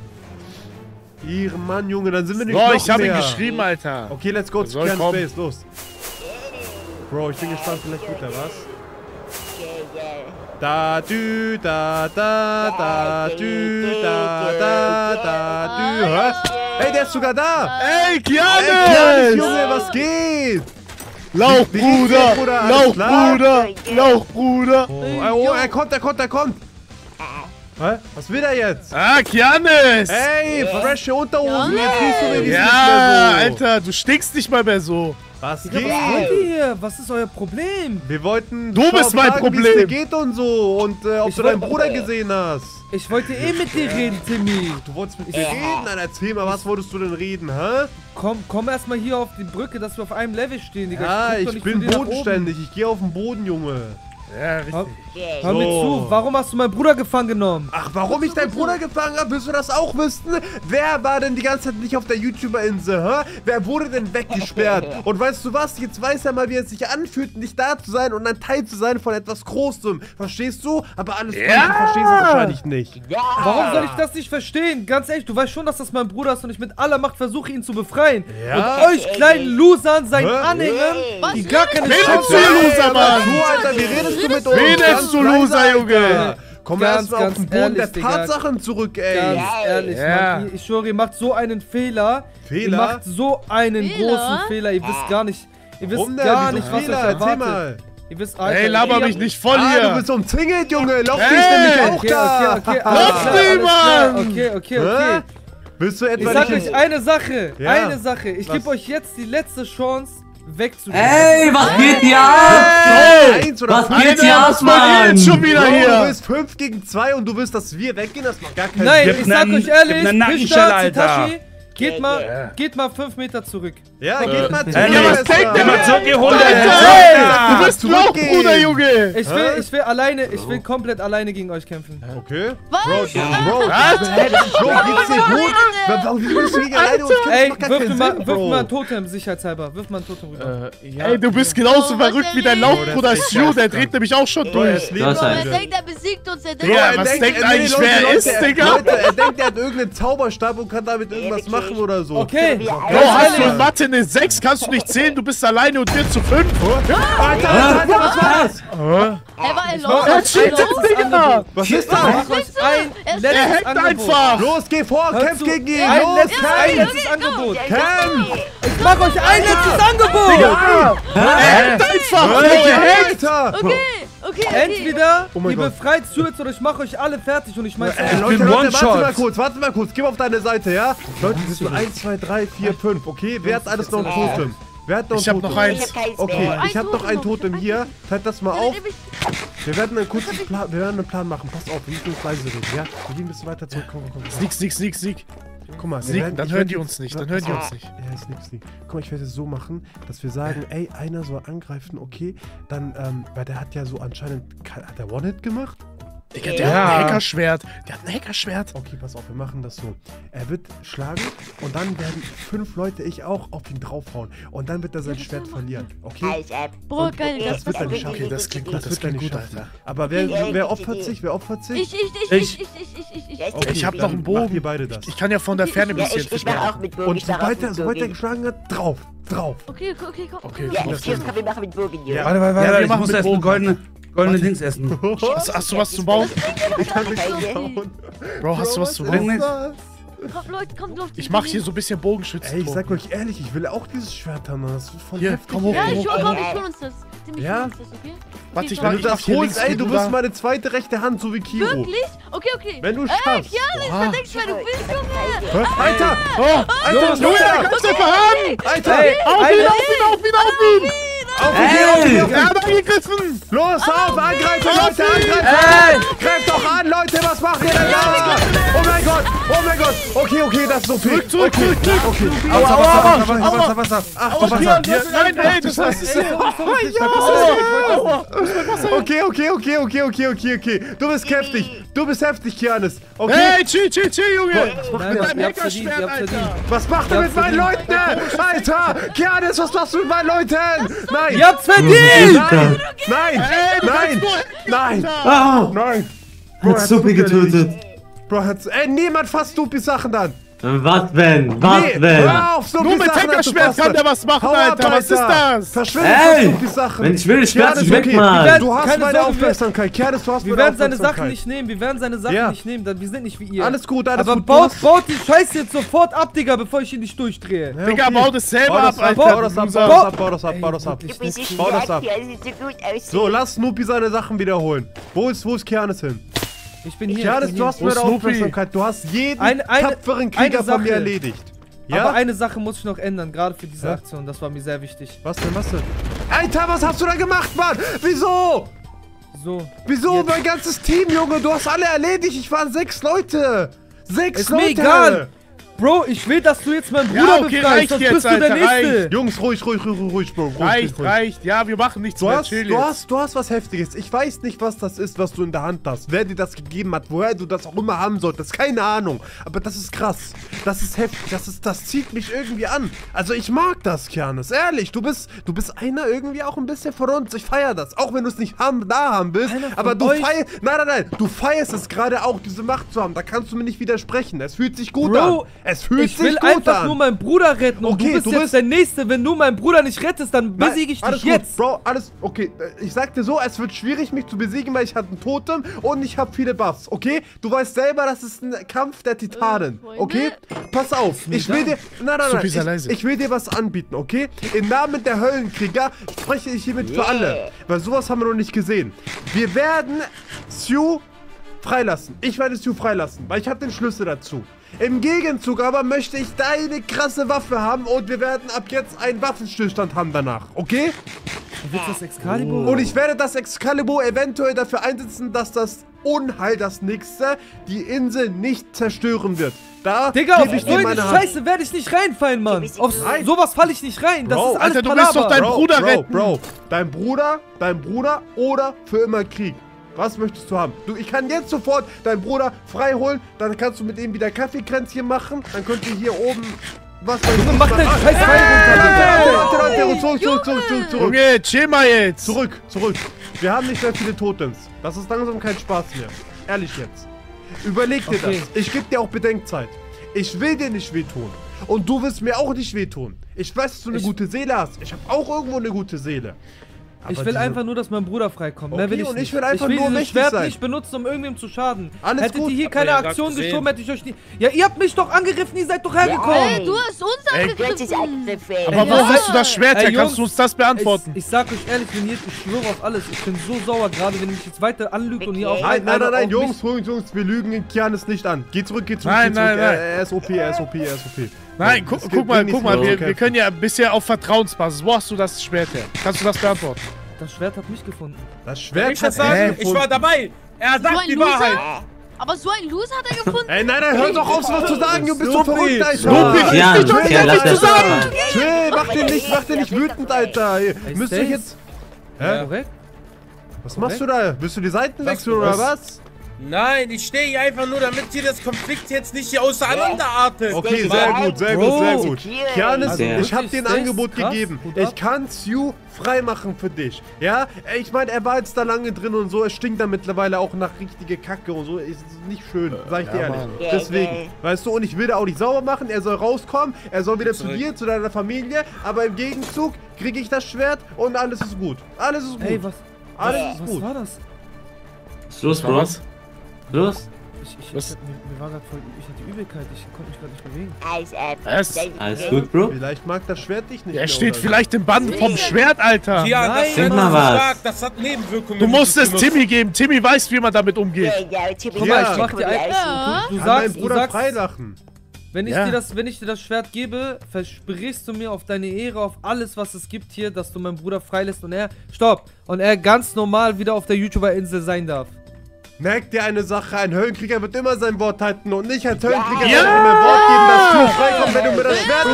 A: Ehrenmann, Junge. Dann sind wir nicht
C: So,
A: noch
C: ich habe ihn
A: mehr.
C: geschrieben, Alter.
A: Okay, let's go zu
C: Soll
A: Kianus
C: kommen.
A: Base. Los. Bro, ich bin gespannt. Vielleicht wird er was.
G: ja, ja.
A: Da, dü, da, da, da, dü, da, da, da, dü. Hä? Hey, der ist sogar da.
C: Ey,
A: Ey, Kianus,
C: Kianis!
A: Junge, was geht?
C: Lauchbruder!
A: Bruder?
C: Lauchbruder! Lauchbruder!
A: Oh, oh, er kommt, er kommt, er kommt. Hä? Was will er jetzt?
C: Ah, Kianis!
A: Ey, frische Unterhosen,
B: Ja.
A: jetzt siehst du wenigstens
C: Ja,
A: nicht mehr so.
C: Alter, du stinkst nicht mal mehr so.
A: Was
H: Was
A: geht?
H: wollt ihr hier? Was ist euer Problem?
A: Wir wollten
C: Du
A: schauen,
C: bist mein
A: fragen, wie es
C: Problem.
A: dir geht und so und äh, ob
H: Ich
A: du deinen
H: wollt-
A: Bruder gesehen hast.
H: Ich wollte eh mit dir reden, Timmy.
A: Du wolltest mit mir reden? Dann erzähl mal, was wolltest du denn reden, hä?
H: Komm, komm erstmal hier auf die Brücke, dass wir auf einem Level stehen, Digga.
A: Ja,
H: guck doch
A: ich
H: nicht
A: bin
H: von dir nach oben.
A: bodenständig. Ich gehe auf den Boden, Junge.
C: Ja, richtig.
H: Hör mir
A: So.
H: zu, warum hast du meinen Bruder gefangen genommen?
A: Ach, warum ich deinen Bruder gefangen habe, willst du das auch wissen? Wer war denn die ganze Zeit nicht auf der YouTuber-Insel, hä? Wer wurde denn weggesperrt? Und weißt du was? Jetzt weiß er mal, wie es sich anfühlt, nicht da zu sein und ein Teil zu sein von etwas Großem. Verstehst du? Aber alles Freunde,
C: Ja.
A: du verstehst es wahrscheinlich nicht.
H: Warum soll ich das nicht verstehen? Ganz ehrlich, du weißt schon, dass das mein Bruder ist und ich mit aller Macht versuche, ihn zu befreien.
A: Ja.
H: Und euch kleinen Losern, seinen
A: Hä?
H: Anhängern,
B: Was
H: die gar keine
C: Wen nennst
H: Chance
C: du
H: haben.
C: Loser, Mann?
A: Du, Alter, wie redest du mit uns?
C: Wen
A: Ganz
C: nennst du
A: leise,
C: Loser,
A: Alter.
C: Junge?
A: Komm
H: Ganz,
A: erst mal auf
H: ganz
A: den Boden
H: ehrlich,
A: der
H: Digga.
A: Tatsachen zurück, ey.
H: Ganz ehrlich,
C: Ja.
H: Mann. Ich schwöre, ihr macht so einen Fehler.
A: Fehler?
H: Ihr macht so einen
B: Fehler?
H: großen Fehler. Ihr wisst gar nicht, ihr wisst
A: Warum denn?
H: gar
A: Wieso
H: nicht, was euch
A: Fehler? Erzähl
H: erwartet.
A: mal.
H: Ihr wisst, Alter,
C: Ey, laber
H: ihr-
C: mich nicht voll
A: Ah, du
C: hier.
A: bist umzingelt, Junge. Lauf dich
C: Hey.
A: nämlich auch
H: Okay,
A: da.
H: okay, okay.
C: Lauf
H: alles klar,
C: die,
H: alles klar.
C: Mann!
H: Okay, okay,
A: Hä?
H: okay.
A: Bist du
H: Ich
A: etwa
H: sag
A: nicht...
H: euch eine Sache.
A: Ja.
H: Eine Sache. Ich
A: Was?
H: gebe euch jetzt die letzte Chance, wegzugehen.
F: Ey, was geht hier ab?
C: Hey!
A: Eins oder
F: Was
A: fünf?
F: geht hier
C: Alter,
F: ab,
C: was wollt ihr
F: Mann?
C: jetzt schon wieder
A: Bro, du
C: hier?
A: bist fünf gegen zwei und du willst, dass wir weggehen? Das macht gar keinen
H: Nein,
A: Sinn.
H: ich sag
D: nen-
H: euch ehrlich,
D: gib nen Nackenschelle,
H: Richter,
D: Alter.
H: Zitashi, geht
G: Ja,
H: mal,
C: ja.
H: geht mal fünf Meter zurück.
A: Ja, geht mal zurück.
D: Ey, ja, was
A: Alter.
C: denkt der
D: Immer zurück, ihr Hunde!
C: Hey, du bist
A: zurückgehen.
C: Lauchbruder, Junge!
H: Ich will, ich will alleine, ich will komplett alleine gegen euch kämpfen.
A: Okay.
B: Was?
A: Bro, Bro,
C: Was?
A: Bro, geht's dir gut? Warum willst du gegen alleine uns kämpfen?
H: Ey,
A: Das macht gar
H: wirf mir
A: keinen
H: mal,
A: Sinn,
H: wirf mir
A: Bro.
H: mal ein Totem, sicherheitshalber. Wirf mal ein Totem rüber.
C: Äh, ja. Ey, du bist genauso
B: Oh,
C: verrückt wie dein
B: was
A: denn?
C: Laufbruder Stu, der dreht nämlich auch schon durch.
A: Leben
F: Das
B: Bro,
F: heißt-
B: er denkt, er besiegt uns, er denkt,
C: Ja,
A: er
C: was denkt
A: nee,
C: eigentlich,
A: Leute,
C: wer er
A: Leute,
C: ist,
A: er-
C: Digga?
A: Leute, er denkt, er hat irgendeinen Zauberstab und kann damit irgendwas
G: wirklich.
A: machen oder so.
H: Okay.
C: Bro,
H: Ganz
C: hast du in
H: ehrlich.
C: Mathe eine sechs? Kannst du nicht zählen? Du bist alleine und wir zu fünf.
A: Alter, Alter, Alter, was war das?
B: er war
H: mach
B: erlaubt.
C: Er
H: euch
C: cheatet,
H: ein
C: Digga!
A: Was ist
H: Ich
A: das?
H: mach euch ein
B: Er
H: letztes
C: Er hackt
H: Angebot.
C: einfach!
A: Los, geh vor,
H: Hör
A: kämpf
H: zu.
A: gegen ihn.
H: Ein
A: Los,
H: letztes, ein
A: kämpf!
H: letztes Angebot.
A: Kämpf!
H: Ich mach euch ein letztes Angebot.
C: Er hackt einfach! Bro,
A: Alter,
C: er hackt!
A: Alter!
B: Okay, okay, okay.
H: Entweder
A: Oh mein
H: ihr
A: Gott.
H: befreit Suits oder ich mach euch alle fertig und ich schmeiß
A: Ey,
H: euch.
A: Leute,
C: bin
A: Leute, warte
C: One-Shot.
A: mal kurz, warte mal kurz, geh mal auf deine Seite, ja? Leute, das sind eins, zwei, drei, vier, fünf, okay? Wer hat alles noch ein Totem? Wer hat noch ein
C: Ich hab
A: Totem?
C: noch eins.
G: Ich hab keins
A: Okay,
G: mehr.
A: ich hab noch ein Totem hier. Teilt das mal auf.
B: Ich-
A: Wir werden einen kurzen Plan, wir werden einen Plan machen. Pass auf, wir müssen uns leise reden, ja? Wir gehen ein bisschen weiter zurück. Komm, komm, komm.
C: Sneak, sneak, sneak, sneak.
A: Guck mal, wir
C: Sneak,
A: werden-
C: dann
A: ich
C: hören
A: werd-
C: die uns nicht, dann
A: Pass
C: hören die
A: auf.
C: uns nicht.
A: Ja, ist nix, nix. Guck mal, ich werde es so machen, dass wir sagen, ey, einer soll angreifen, okay? Dann, ähm, weil der hat ja so anscheinend, hat der One-Hit gemacht?
C: Digga, der hat ein Hackerschwert. Der hat ein Hackerschwert.
A: Okay, pass auf, wir machen das so. Er wird schlagen und dann werden fünf Leute, ich auch, auf ihn draufhauen. Und dann wird er sein Schwert verlieren, okay?
G: Alles ab.
B: Boah, geil,
A: das
B: das
A: wird er
B: wird
A: nicht schaffen.
C: Okay, das klingt gut,
A: Das
C: das
A: wird er
C: klingt
A: nicht
C: gut,
A: schaffen.
C: Alter.
A: Aber wer, wer opfert sich? Wer opfert sich?
B: Ich, ich, ich,
C: Ich.
B: ich, ich, ich, ich, ich, ich.
G: Ja,
A: Okay,
C: Ich hab
A: dann
C: noch einen Bogen.
A: macht ihr beide das.
C: Ich kann ja von der Ferne ein
G: Ja,
C: bisschen
G: ich, ich
C: fischen.
G: mach auch mit Bogen.
A: Und
G: ich mach auch
A: sobald er,
G: mit
A: sobald er
G: Bogen.
A: geschlagen hat, drauf, drauf.
B: Okay, okay, okay, komm.
A: Okay,
B: komm,
G: Ja,
B: komm.
G: ich komm, wir machen mit Bogen, Junge.
A: Ja.
I: Warte, warte,
C: Ja,
I: warte,
C: wir
I: ich
C: machen
I: muss
C: mit
I: erst ein
C: Bogen.
I: goldene, goldene Dings essen.
C: Hast, hast du was zu bauen?
A: Ich kann nicht
G: Keine.
A: bauen.
C: Bro, hast du was zu
A: was
C: bauen?
A: ist das?
B: Komm, Leute, kommt auf die
C: Ich mach hier
B: Idee.
C: so ein bisschen Bogenschützen.
A: Ey, ich sag euch ehrlich, ich will auch dieses Schwert haben. Das wird voll
C: Hier,
A: heftig.
C: komm hoch,
B: Ja,
C: komm
B: ich
C: hoch.
B: hol, komm,
G: Ja.
B: ich hol uns das. Tim, ich
A: Ja?
B: hol uns das, okay?
C: Warte, ich
B: komm.
C: mach-
A: Wenn du das
C: mach hier
A: holst,
C: links,
A: ey, du
C: du
A: bist
C: da.
A: meine zweite rechte Hand, so wie Kiro.
B: Wirklich? Okay, okay.
A: Wenn du
B: Ey,
A: schaffst.
B: Janis,
C: Oha.
B: da denkst du, wer du bist, Junge.
A: Alter!
C: Oh,
A: Alter, was
C: Junge,
A: ist
C: er
A: da?
C: kannst einfach haben!
A: Alter!
H: Ey,
C: Auf
H: eine-
C: ihn, auf ihn, auf ihn, auf ihn!
A: Auf ihn, auf ihn, auf ihn!
C: Er hat angegriffen!
A: Los, auf, angreifen, Leute, angreifen!
H: Ey.
A: Greift doch an, Leute, was macht ihr denn da? Oh mein Gott, oh mein Gott! Okay, okay, das ist so viel.
C: Zurück, zurück,
A: okay.
C: zurück, zurück!
A: Okay,
C: Aua,
A: Wasser,
C: aua,
A: Wasser,
C: aua,
A: Wasser,
C: aua.
A: Wasser, Wasser. Ach,
C: Aua,
A: Wasser.
C: Björn, Nein, nein, das
A: Scheiße.
C: ist...
H: Ey, sorry, sorry, ich hab
C: Aua.
A: Okay, okay, okay, okay, okay, okay, okay. Du bist heftig. Du bist heftig, Kianis. Okay?
C: Hey, chill, chill, chill, Junge!
H: Nein,
C: Mit
H: Mann,
C: deinem
H: ihr habt's verdient, ihr
C: Hackerschwert,
H: habt's
C: Alter!
H: verdient.
A: Was macht er
H: Ja,
A: mit meinen
H: verdient.
A: Leuten? Alter! Kianis, was machst du mit meinen Leuten? Nein!
H: Ihr habt's verdient!
A: Nein! Nein!
C: Ey, du
A: Nein!
C: kannst nur...
A: Nein!
F: Ah,
A: Nein! Bro,
F: hat
A: hat's
F: Supi
A: Luke erledigt.
F: getötet.
A: Bro, hat's... Ey, niemand fasst Stupis Sachen dann!
F: Was wenn? Was
A: Nee,
F: wenn?
A: hör auf, Stupis
C: Nur mit
A: Sachen
C: Hackerschwert
A: anzufassen.
C: kann der was machen,
A: Hau ab,
C: Alter! Was ist das?
A: Verschwinde
F: Ey,
A: von Stupis Sachen!
F: wenn ich will, ich schwör
A: Kianis,
F: dich weg,
A: okay.
F: Mann.
A: Du hast
H: Keine
A: meine
H: Sorge, wir-
A: Aufmerksamkeit. Kianis, du hast
H: Wir
A: meine
H: werden seine
A: Aufmerksamkeit.
H: Sachen nicht nehmen, wir werden seine Sachen
A: Ja.
H: nicht nehmen, dann- wir sind nicht wie ihr.
A: Alles gut, alles
H: Aber
A: gut.
H: baut, baut die Scheiße jetzt sofort ab, Digga, bevor ich ihn nicht durchdrehe.
A: Ja,
C: Digga,
A: okay.
C: bau das selber
A: Bau
C: ab,
A: das ab,
C: Alter!
A: bau das ab, bau das ab, bau das ab, bau das ab.
G: Du bist nicht
A: Bau das ab.
G: hier, das sieht so gut aus.
A: So, lass Snoopy seine Sachen wiederholen. Wo ist, wo ist Kianis hin?
H: Ich bin hier.
A: Kianis,
H: ich bin
A: du
H: hier.
A: hast meine
C: Snoopy?
A: Aufmerksamkeit. Du hast jeden
H: Eine- eine-
A: tapferen Krieger
H: eine
A: von mir
H: Sache.
A: erledigt.
H: Aber
A: Ja?
H: eine Sache muss ich noch ändern, gerade für diese
A: Ja?
H: Aktion. Das war mir sehr wichtig.
A: Was denn, was denn? Alter, was hast du da gemacht, Mann? Wieso?
H: So.
A: Wieso?
H: Jetzt.
A: Mein ganzes Team, Junge. Du hast alle erledigt. Ich waren sechs Leute. Sechs
H: Ist
A: Leute.
H: mir egal. Bro, ich will, dass du jetzt meinen
C: Ja,
H: Bruder
C: okay,
H: befreist,
C: reicht
H: sonst
C: jetzt,
H: bist du der
C: Alter,
H: Nächste.
A: Jungs, ruhig, ruhig, ruhig, ruhig, Bro. Ruhig,
C: Reicht,
A: ruhig.
C: reicht. Ja, wir machen nichts
A: Du
C: mehr.
A: hast,
C: Chill
A: du,
C: jetzt.
A: hast, du hast was Heftiges. Ich weiß nicht, was das ist, was du in der Hand hast. Wer dir das gegeben hat, woher du das auch immer haben solltest. Keine Ahnung. Aber das ist krass. Das ist heftig. Das, ist, das zieht mich irgendwie an. Also ich mag das, Kianis. Ehrlich, du bist, du bist einer irgendwie auch ein bisschen von uns. Ich feiere das. Auch wenn du es nicht haben, da haben willst.
H: Einer von
A: Aber du
H: euch?
A: feierst... Nein, nein, nein. Du feierst es gerade auch, diese Macht zu haben. Da kannst du mir nicht widersprechen. Es fühlt sich gut
H: Bro,
A: an. Es fühlt
H: ich
A: sich
H: will
A: gut
H: einfach
A: an.
H: nur meinen Bruder retten und
A: Okay,
H: du bist
A: du
H: jetzt
A: bist-
H: der Nächste. Wenn du meinen Bruder nicht rettest, dann
A: Nein,
H: besiege ich
A: alles
H: dich
A: gut,
H: jetzt.
A: Bro, alles, okay, äh, ich sag dir so, es wird schwierig, mich zu besiegen, weil ich hatte ein Totem und ich habe viele Buffs, okay? Du weißt selber, das ist ein Kampf der Titanen,
B: Freunde.
A: okay? Pass auf, ich will dir, nein, nein,
C: Supi, sei
A: nein,
C: leise.
A: ich, ich will dir was anbieten, okay? Im Namen der Höllenkrieger spreche ich hiermit für
G: Yeah.
A: alle, weil sowas haben wir noch nicht gesehen. Wir werden Stu freilassen. Ich werde Stu freilassen, weil ich habe den Schlüssel dazu. Im Gegenzug aber möchte ich deine krasse Waffe haben und wir werden ab jetzt einen Waffenstillstand haben danach, okay?
H: Du willst das Excalibur?
A: Und ich werde das Excalibur eventuell dafür einsetzen, dass das Unheil, das nächste, die Insel nicht zerstören wird. Da
H: Digga, auf
A: gebe ich
H: so
A: dir
H: eine
A: meine Hand.
H: Scheiße werde ich nicht reinfallen, Mann. Auf
A: Nein.
H: sowas falle ich nicht rein. Das
A: Bro,
H: ist alles
C: Alter, du willst
H: Palaver.
C: doch dein
A: Bro,
C: Bruder
A: Bro,
C: retten.
A: Bro, dein Bruder, dein Bruder oder für immer Krieg. Was möchtest du haben? Du, ich kann jetzt sofort deinen Bruder frei holen, dann kannst du mit ihm wieder Kaffeekränzchen machen, dann könnt ihr hier oben... Was weiß ich?
H: Mach dein scheiß Pfeil runter.
A: Zurück, zurück, zurück, zurück, zurück.
C: Junge, chill mal jetzt.
A: Zurück, zurück. Wir haben nicht mehr viele Totems. Das ist langsam kein Spaß mehr. Ehrlich jetzt. Überleg dir
H: Okay.
A: das. Ich gebe dir auch Bedenkzeit. Ich will dir nicht wehtun. Und du wirst mir auch nicht wehtun. Ich weiß, dass du eine
H: Ich-
A: gute Seele hast. Ich habe auch irgendwo eine gute Seele.
H: Ich
A: Aber
H: will
A: diese-
H: einfach nur, dass mein Bruder freikommt. Mehr
A: Okay,
H: will ich
A: und
H: nicht.
A: ich will einfach
H: will
A: nur
H: dieses
A: mächtig
H: Schwert
A: sein.
H: nicht benutzen, um irgendwem zu schaden.
A: Alles
H: Hättet
A: gut.
H: ihr hier
D: Habt
H: keine
D: ihr ja grad
H: Aktion
D: gesehen.
H: geschoben, hätte ich euch nie... Ja, ihr habt mich doch angegriffen, ihr seid doch hergekommen.
B: Ey, du hast uns
C: Ey,
G: Du hast dich
B: angegriffen.
G: angegriffen.
C: Aber wo
B: Ja.
C: hast du das Schwert
H: Ey,
C: her?
H: Jungs,
C: Kannst du uns das beantworten?
H: Ich, ich sag euch ehrlich, wenn ihr, ich schwöre auf alles, ich bin so sauer gerade, wenn ihr mich jetzt weiter anlügt und ihr auf
A: Nein, nein, nein, nein,
H: auf
A: Jungs, Jungs, Jungs, wir lügen den Kianis nicht an. Geh zurück, geh zurück,
C: Nein,
A: geh zurück.
C: nein, nein.
A: Er, er ist O P, er ist O P, er ist O P.
C: Nein,
A: Es
C: guck,
A: gibt
C: guck mal,
A: nichts
C: guck mal,
A: mehr zu
C: wir, wir
A: kämpfen.
C: können ja bisher auf Vertrauensbasis. Wo hast du das Schwert her? Kannst du das beantworten?
H: mich. Das Schwert hat mich gefunden.
A: Das
D: Soll
A: Schwert
D: ich das
A: hat er
D: sagen? Ich
A: gefunden.
D: war dabei. Er
B: So
D: sagt
B: ein
D: die
B: Loser?
D: Wahrheit.
B: Aber so ein Loser hat er gefunden.
A: Ey, nein, nein, hör doch auf, was zu sagen, du bist so
D: Snoopy.
A: verrückt, Alter.
C: Snoopy.
F: Ja,
A: Chill,
F: okay, lass das
A: chill,
F: mal.
A: chill, mach den nicht, mach den nicht wütend, Alter. Ihr
H: Ey,
A: Müsst
H: safe.
A: euch jetzt... Hä?
H: Korrekt?
A: Was machst du da? Willst du die Seiten
D: Was,
A: wechseln oder
D: was?
A: was?
D: Nein, ich stehe hier einfach nur, damit hier das Konflikt jetzt nicht hier auseinanderartet.
A: Okay,
G: Stay
A: sehr
G: back.
A: gut, sehr
H: Bro.
A: gut, sehr gut.
G: Secure.
A: Kianis,
F: Also,
A: ich hab
H: wirklich,
A: dir ein
H: stay
A: Angebot
H: krass,
A: gegeben.
H: Hut
A: Ich
H: ab.
A: kann Sue freimachen für dich. Ja? Ey, Ich meine, er war jetzt da lange drin und so. Es stinkt da mittlerweile auch nach richtige Kacke und so. Ist nicht schön, sag ich dir ehrlich.
G: Mann.
A: Deswegen, weißt du, und ich will da auch nicht sauber machen. Er soll rauskommen, er soll wieder zu
D: Zurück.
A: dir, zu deiner Familie. Aber im Gegenzug kriege ich das Schwert und alles ist gut. Alles ist gut.
H: Ey, was,
A: alles
H: was,
A: ist
H: was
A: gut.
H: war das?
F: Was ist los, Bro?
C: Was?
F: Los?
H: Ich, ich,
C: Was?
H: ich, mir, mir war gerade voll, ich hatte Übelkeit, ich konnte mich gerade nicht bewegen.
G: Eis ab.
C: Was?
G: Dein-
F: Alles gut, Bro?
A: Vielleicht mag das Schwert dich nicht
C: Er
A: mehr,
C: steht
A: oder?
C: vielleicht im Band vom Schwert, Alter.
D: Ja,
H: Nein,
D: das Schwert
F: Sag mal
D: ist
F: was.
D: stark. Das hat Nebenwirkungen.
C: Du musst
D: die
C: es
D: du
C: Timmy geben. Timmy weiß, wie man damit umgeht.
G: Ja, ja, Timmy,
H: Guck
A: mal,
G: ja,
A: ich
H: mach dir ein-
B: Ja.
H: Du
A: Kann
H: sagst,
A: deinen
H: du
A: Bruder
H: sagst,
A: freilachen.
H: wenn ich,
C: Ja.
H: dir das, wenn ich dir das Schwert gebe, versprichst du mir auf deine Ehre, auf alles, was es gibt hier, dass du meinen Bruder freilässt und er, stopp, und er ganz normal wieder auf der YouTuber-Insel sein darf.
A: Merk dir eine Sache, ein Höllenkrieger wird immer sein Wort halten und nicht als Höllenkrieger
C: Ja.
A: soll ich dir mein Wort geben, dass du freikommt, wenn du mir das Schwert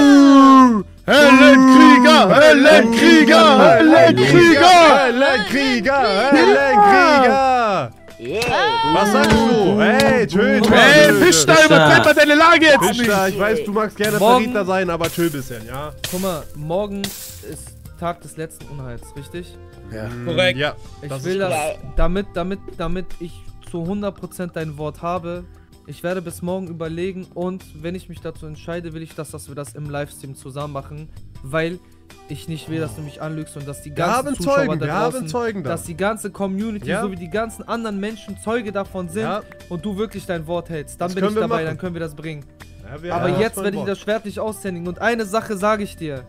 A: gibst.
C: Hellenkrieger! Hellenkrieger! Hellenkrieger!
A: Hellenkrieger! Hellenkrieger!
G: yeah.
A: Was sagst du? Hey, chill, chill.
C: Ey,
A: chill,
C: Fisch da,
A: chill.
C: übertreib mal deine Lage jetzt
A: Fisch da,
C: nicht!
A: ich weiß, du magst gerne
H: Morgen-
A: Verräter sein, aber chill bisschen, ja?
H: Guck mal, morgen ist Tag des letzten Unheils, richtig?
C: Ja.
D: Korrekt.
A: Ja,
H: Ich
A: das
H: will
A: ist
H: das,
G: geil.
H: damit, damit, damit ich zu hundert Prozent dein Wort habe. Ich werde bis morgen überlegen und wenn ich mich dazu entscheide, will ich, dass, dass wir das im Livestream zusammen machen, weil ich nicht will, dass du mich anlügst und dass die ganzen
A: haben
H: Zuschauer
A: Zeugen,
H: da
A: wir haben
H: draußen,
A: Zeugen da.
H: dass die ganze Community
A: Ja.
H: sowie die ganzen anderen Menschen Zeuge davon sind
A: Ja.
H: und du wirklich dein Wort hältst. Dann
A: Das
H: bin ich
A: können wir
H: dabei,
A: machen.
H: dann können wir das bringen.
A: Ja, wir
H: Aber
A: haben
H: jetzt
A: mein
H: werde ich
A: Wort.
H: das Schwert nicht aushändigen und eine Sache sage ich dir.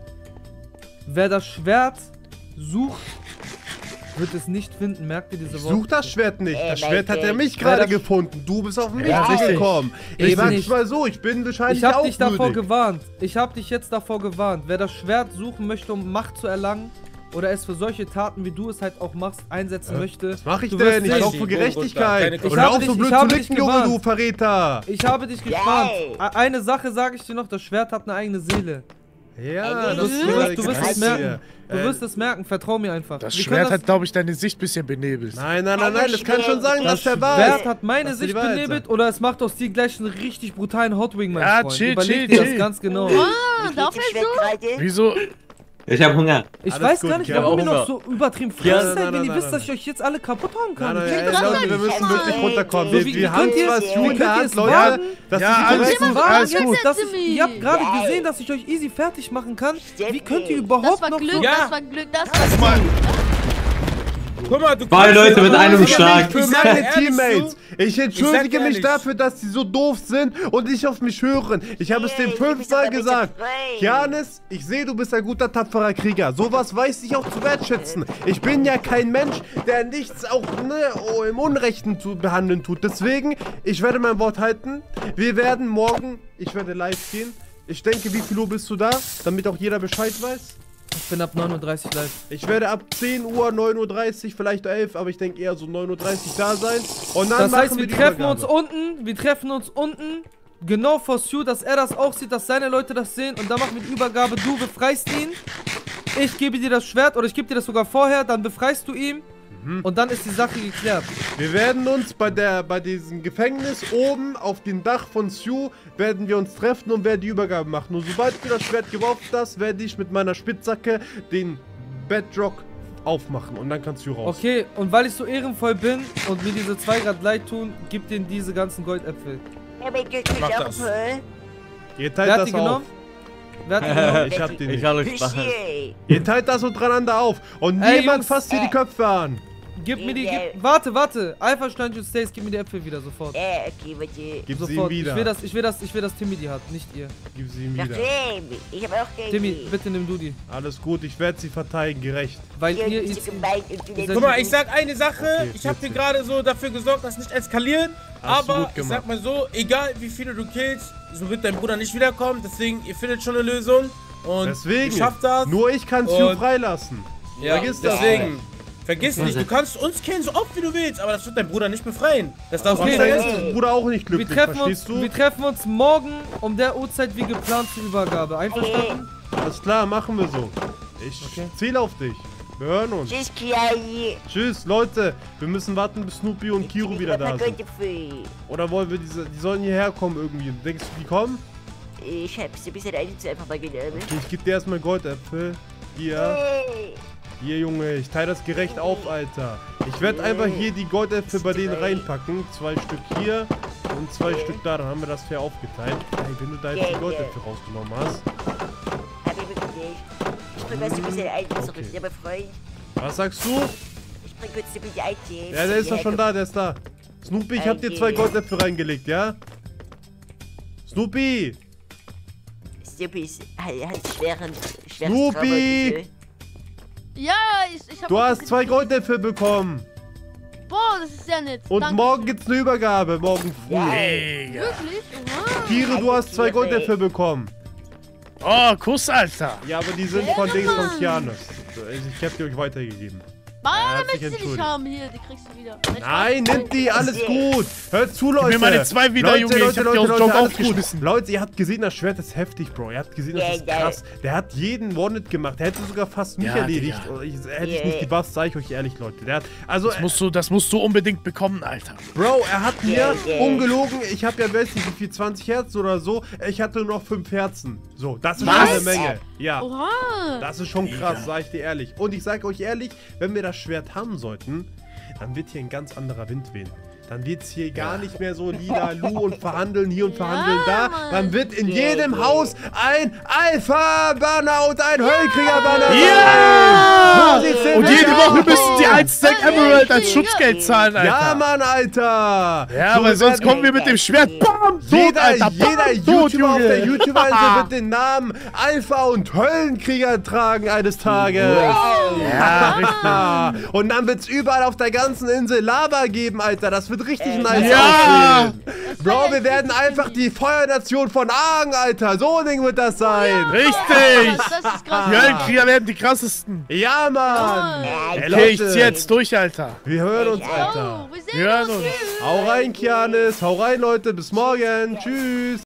H: Wer das Schwert sucht, wird es nicht finden. Merkt ihr diese
A: Ich
H: Worte?
A: such das Schwert nicht.
G: Ey,
A: Das Schwert hat
G: Leute.
A: er mich
H: Wer
A: gerade
H: das-
A: gefunden. Du bist auf mich
H: Ja, richtig.
A: zugekommen. Ich
H: Ich
A: sag's
H: nicht.
A: mal so, ich bin wahrscheinlich
H: Ich habe
A: auch
H: dich davor
A: würdig.
H: gewarnt. Ich habe dich jetzt davor gewarnt. Wer das Schwert suchen möchte, um Macht zu erlangen oder es für solche Taten, wie du es halt auch machst, einsetzen möchte.
A: Was mach ich
H: du wirst
A: denn? Ich
H: sehen.
A: laufe für Gerechtigkeit.
D: Ich
A: Und
H: habe
A: hör auf
H: dich-
A: so
H: ich
A: blöd zu
H: habe dich
A: nicken, Junge,
H: gewarnt.
A: du Verräter.
H: Ich habe dich gewarnt. E- Eine Sache sage ich dir noch, das Schwert hat eine eigene Seele.
A: Ja,
G: Du
A: das
G: wirst-
A: ist
H: du wirst- du wirst es
A: krass
H: merken.
A: hier.
H: Du
A: Äh,
H: wirst es merken, vertrau mir einfach.
C: Das
H: Wir können
C: Schwert hat, glaube ich, deine Sicht ein bisschen benebelt.
A: Nein, nein, nein, nein, das kann schon sagen, dass
H: das
A: der war.
H: Schwert hat meine
A: Lass dir die
H: Sicht
A: Wahrheit
H: benebelt
A: sagen.
H: oder es macht aus dir gleich einen richtig brutalen Hotwing, mein
C: Ja,
H: Freund.
C: chill,
H: Überleg
C: chill,
H: dir das
C: chill.
H: ganz genau.
B: Ah, darf er so?
C: Wieso?
F: Ich hab Hunger.
H: Ich
A: Alles
H: weiß
A: gut,
H: gar nicht,
A: Kerl.
H: warum ihr
A: Hunger.
H: noch so übertrieben
A: Ja,
H: frech
A: nein,
H: seid,
A: nein,
H: wenn ihr
A: nein,
H: wisst,
A: nein.
H: dass ich euch jetzt alle kaputt hauen
A: Nein,
H: kann.
A: nein,
B: Klingt
A: ey,
B: das
A: Leute,
B: denn?
A: wir müssen wirklich runterkommen.
H: So,
A: Wir,
H: wie-
A: wir
H: wie
A: haben
H: könnt ihr-
A: zwar
H: wie
A: Sue in
H: könnt
A: der
H: ihr
A: Hand,
H: es
A: Leute,
H: wagen?
A: dass
C: Ja,
A: sie die
C: alles
A: korrekten
C: gut,
H: Wagen
C: alles
H: jetzt,
C: gut.
H: dass ich,
B: Timmy.
H: ihr habt gerade
G: Ja, ey.
H: gesehen, dass ich euch easy fertig machen kann.
G: Stimmt,
H: Wie könnt ihr
G: ey.
H: überhaupt
B: Das war
H: noch
B: Glück,
H: so...
D: Ja.
B: das war Glück, das war Glück.
D: Guck mal, du
F: Zwei
D: kannst
F: Leute
D: es
F: mit
D: aber
F: einem
D: nicht
F: Schlag.
A: Für
D: Ich sag
A: meine
D: dir ehrlich,
A: Teammates.
D: Sue,
A: Ich entschuldige
D: Ich sag
A: mich
D: ehrlich.
A: dafür, dass sie so doof sind und nicht auf mich hören. Ich habe es
G: Hey,
A: dem
G: du bist
A: fünfmal
G: aber nicht
A: gesagt.
G: afraid.
A: Kianis, ich sehe, du bist ein guter, tapferer Krieger. Sowas weiß ich auch zu wertschätzen. Ich bin ja kein Mensch, der nichts auch ne, oh, im Unrechten zu behandeln tut. Deswegen, ich werde mein Wort halten. Wir werden morgen, ich werde live gehen. Ich denke, wie viel Uhr bist du da? Damit auch jeder Bescheid weiß.
H: Ich bin ab neun Uhr dreißig live.
A: Ich werde ab zehn Uhr, neun Uhr dreißig, vielleicht elf, aber ich denke eher so neun Uhr dreißig da sein. Und dann
H: Das
A: machen
H: heißt, wir
A: die
H: treffen
A: Übergabe.
H: uns unten, wir treffen uns unten, genau vor Sue, dass er das auch sieht, dass seine Leute das sehen und dann machen wir die Übergabe, du befreist ihn, ich gebe dir das Schwert oder ich gebe dir das sogar vorher, dann befreist du ihn
A: Mhm.
H: Und dann ist die Sache geklärt.
A: Wir werden uns bei der, bei diesem Gefängnis oben auf dem Dach von Sue, werden wir uns treffen und werden die Übergabe machen. Und sobald du das Schwert geworfen hast, werde ich mit meiner Spitzhacke den Bedrock aufmachen und dann kannst du raus.
H: Okay, und weil ich so ehrenvoll bin und mir diese zwei Grad leid tun, gib denen diese ganzen Goldäpfel.
G: Ja, aber ich
D: Mach das.
A: Ihr teilt
H: Wer hat
A: das
H: die
A: auf.
H: genommen? Wer hat die genommen?
A: Ich hab die
F: Ich
A: nicht.
F: habe Spaß.
G: Fischi.
A: Ihr teilt das untereinander auf und
H: Ey,
A: niemand
H: Jungs,
A: fasst hier die
G: äh.
A: Köpfe an.
H: Gib mir die,
G: Ja.
H: gib, warte, warte. Alpha Stein und Stays, gib mir die Äpfel wieder, sofort.
G: Äh, okay, warte.
A: Gib sie ihm
H: Sofort. Ich
A: wieder.
H: will, das, ich, will das, ich will, dass Timmy die hat, nicht ihr.
A: Gib sie ihm
G: Nach
A: wieder.
G: wem? Ich hab auch Geld.
H: Timmy, bitte nimm du die.
A: Alles gut, ich werde sie verteidigen, gerecht.
H: Weil
G: Ihr
H: ihr
G: bist
H: ist...
G: so gemein und du
H: Ihr
G: nennst
H: seid-
D: Guck mal,
G: mich
D: ich sag eine Sache.
A: Okay,
D: Ich habe hier
A: vierzehn.
D: gerade so dafür gesorgt, dass nicht eskaliert.
A: Hast du
D: Aber
A: gut
D: ich
A: gemacht.
D: sag mal so, egal wie viele du killst, so wird dein Bruder nicht wiederkommen. Deswegen, ihr findet schon eine Lösung. Und
A: Deswegen,
D: ihr schafft das.
A: nur ich kann Sue
D: Und-
A: freilassen.
D: Ja,
A: Vergiss das.
D: deswegen. Vergiss nicht, du kannst uns killen so oft wie du willst, aber das wird dein Bruder nicht befreien. Das darfst du
A: Sonst
D: nicht
A: okay,
D: vergessen.
A: ist dein Bruder auch nicht
H: Wir
A: glücklich,
H: treffen, uns,
A: verstehst du?
H: wir treffen uns morgen um der Uhrzeit wie geplant zur Übergabe. Einverstanden?
A: Alles klar, machen wir so. Ich
H: Okay.
A: zähle auf dich. Wir hören uns.
G: Tschüss, Kiai.
A: Tschüss, Leute. Wir müssen warten, bis Snoopy und Kiro wieder da sind. Oder wollen wir diese, die sollen hierher kommen irgendwie. Denkst du, die kommen?
G: Ich hab so ein bisschen Eins einfach mal genommen.
A: Okay, ich gebe dir erstmal Goldäpfel. Hier,
G: Hey.
A: hier, Junge. Ich teile das gerecht auf, Alter. Ich werde einfach hier die Goldäpfel bei denen reinpacken. Zwei Stück hier und zwei Stück da. Dann haben wir das fair aufgeteilt. Hey, wenn du da jetzt die Goldäpfel rausgenommen hast.
G: Hab ich wirklich nicht. Ich bring was so ein bisschen Eins zurück,
A: Okay.
G: lieber Freund.
A: Was sagst du?
G: Ich bring kurz so ein bisschen Eins.
A: Ja, der ist doch schon da, der ist da. Snoopy, ich hab dir zwei Goldäpfel reingelegt, ja? Snoopy!
G: Snoopy ist halt schweren, schweren
A: Snoopy!
B: Ja, ich, ich hab...
A: Du hast zwei Goldäpfel bekommen.
B: Boah, das ist sehr nett.
A: Und
B: Danke.
A: morgen gibt's eine Übergabe, morgen früh.
G: Ja.
C: Digga.
B: Wirklich? Oha.
A: Kiro, du hast zwei Goldäpfel bekommen.
C: Oh, Kuss, Alter.
A: Ja, aber die sind von Dings von Kianos. Ich hab die euch weitergegeben.
B: Mann,
A: Er hat
B: damit
A: sich
B: sie nicht
A: entschuldigt.
B: haben. Hier, die kriegst du wieder.
A: Nein, nimmt die, alles gut. Hört zu, Leute.
C: mir meine zwei wieder, Junge, ich hab die aus dem Job
A: alles
C: aufgeschmissen.
A: gut. Leute, ihr habt gesehen, das Schwert ist heftig, Bro. Ihr habt gesehen, das
G: Ja,
A: ist
G: ja.
A: krass. Der hat jeden One-Hit gemacht. Der hätte sogar fast mich
C: Ja,
A: erledigt.
C: Digga.
A: Oder ich, hätte ich
G: Ja.
A: nicht gebufft, sag ich euch ehrlich, Leute. Der hat, also,
C: Das musst du, das musst du unbedingt bekommen, Alter.
A: Bro, er hat mir,
G: Ja, ja.
A: ungelogen, ich habe ja, weiß nicht wie viel, zwanzig Herzen oder so. Ich hatte nur noch fünf Herzen. So, das ist
C: Was?
A: schon eine Menge. Ja.
B: Oha.
A: Das ist schon krass, sag ich dir ehrlich. Und ich sag euch ehrlich, wenn wir das Schwert haben sollten, dann wird hier ein ganz anderer Wind wehen. Dann wird es hier gar nicht mehr so lila Lu und verhandeln hier und verhandeln da.
B: Mann.
A: Dann wird in
G: Ja,
A: jedem
G: ja.
A: Haus ein Alpha-Banner und ein Höllenkrieger-Banner sein.
C: Ja!
A: So sieht's
C: Und
A: nämlich
C: jede
A: aus.
C: Woche müssen die ein Stack
B: Ja,
C: Emerald
B: ja,
C: als
B: ja.
C: Schutzgeld zahlen, Alter.
A: Ja, Mann, Alter.
C: Ja,
A: So,
C: weil
A: wir
C: sonst
A: werden-
C: kommen wir mit dem Schwert. Bam! Tot,
A: Jeder,
C: Alter.
A: jeder
C: Bam, tot,
A: YouTuber auf der
C: Junge.
A: YouTube-Seite wird den Namen Alpha und Höllenkrieger tragen eines Tages.
C: Ja, richtig.
A: Ah, und dann wird's überall auf der ganzen Insel Lava geben, Alter. Das wird richtig nice
C: Ja!
A: aussehen.
B: Das
A: Bro,
B: war
A: wir
B: echt
A: werden
B: richtig
A: einfach
B: easy.
A: die Feuernation von Argen, Alter. So ein Ding wird das sein.
C: Richtig.
B: Das, das ist krass.
C: Die Höllenkrieger werden die krassesten.
A: Ja, Mann.
B: Ja.
A: Ey,
C: Okay, ich
A: Leute,
C: zieh jetzt durch, Alter.
A: wir hören uns,
G: Ey,
A: Alter.
B: Oh, wir sehen
C: Wir hören
B: uns.
C: uns.
B: Tschüss.
A: Hau rein, Kianis. Hau rein, Leute. Bis morgen. Tschüss.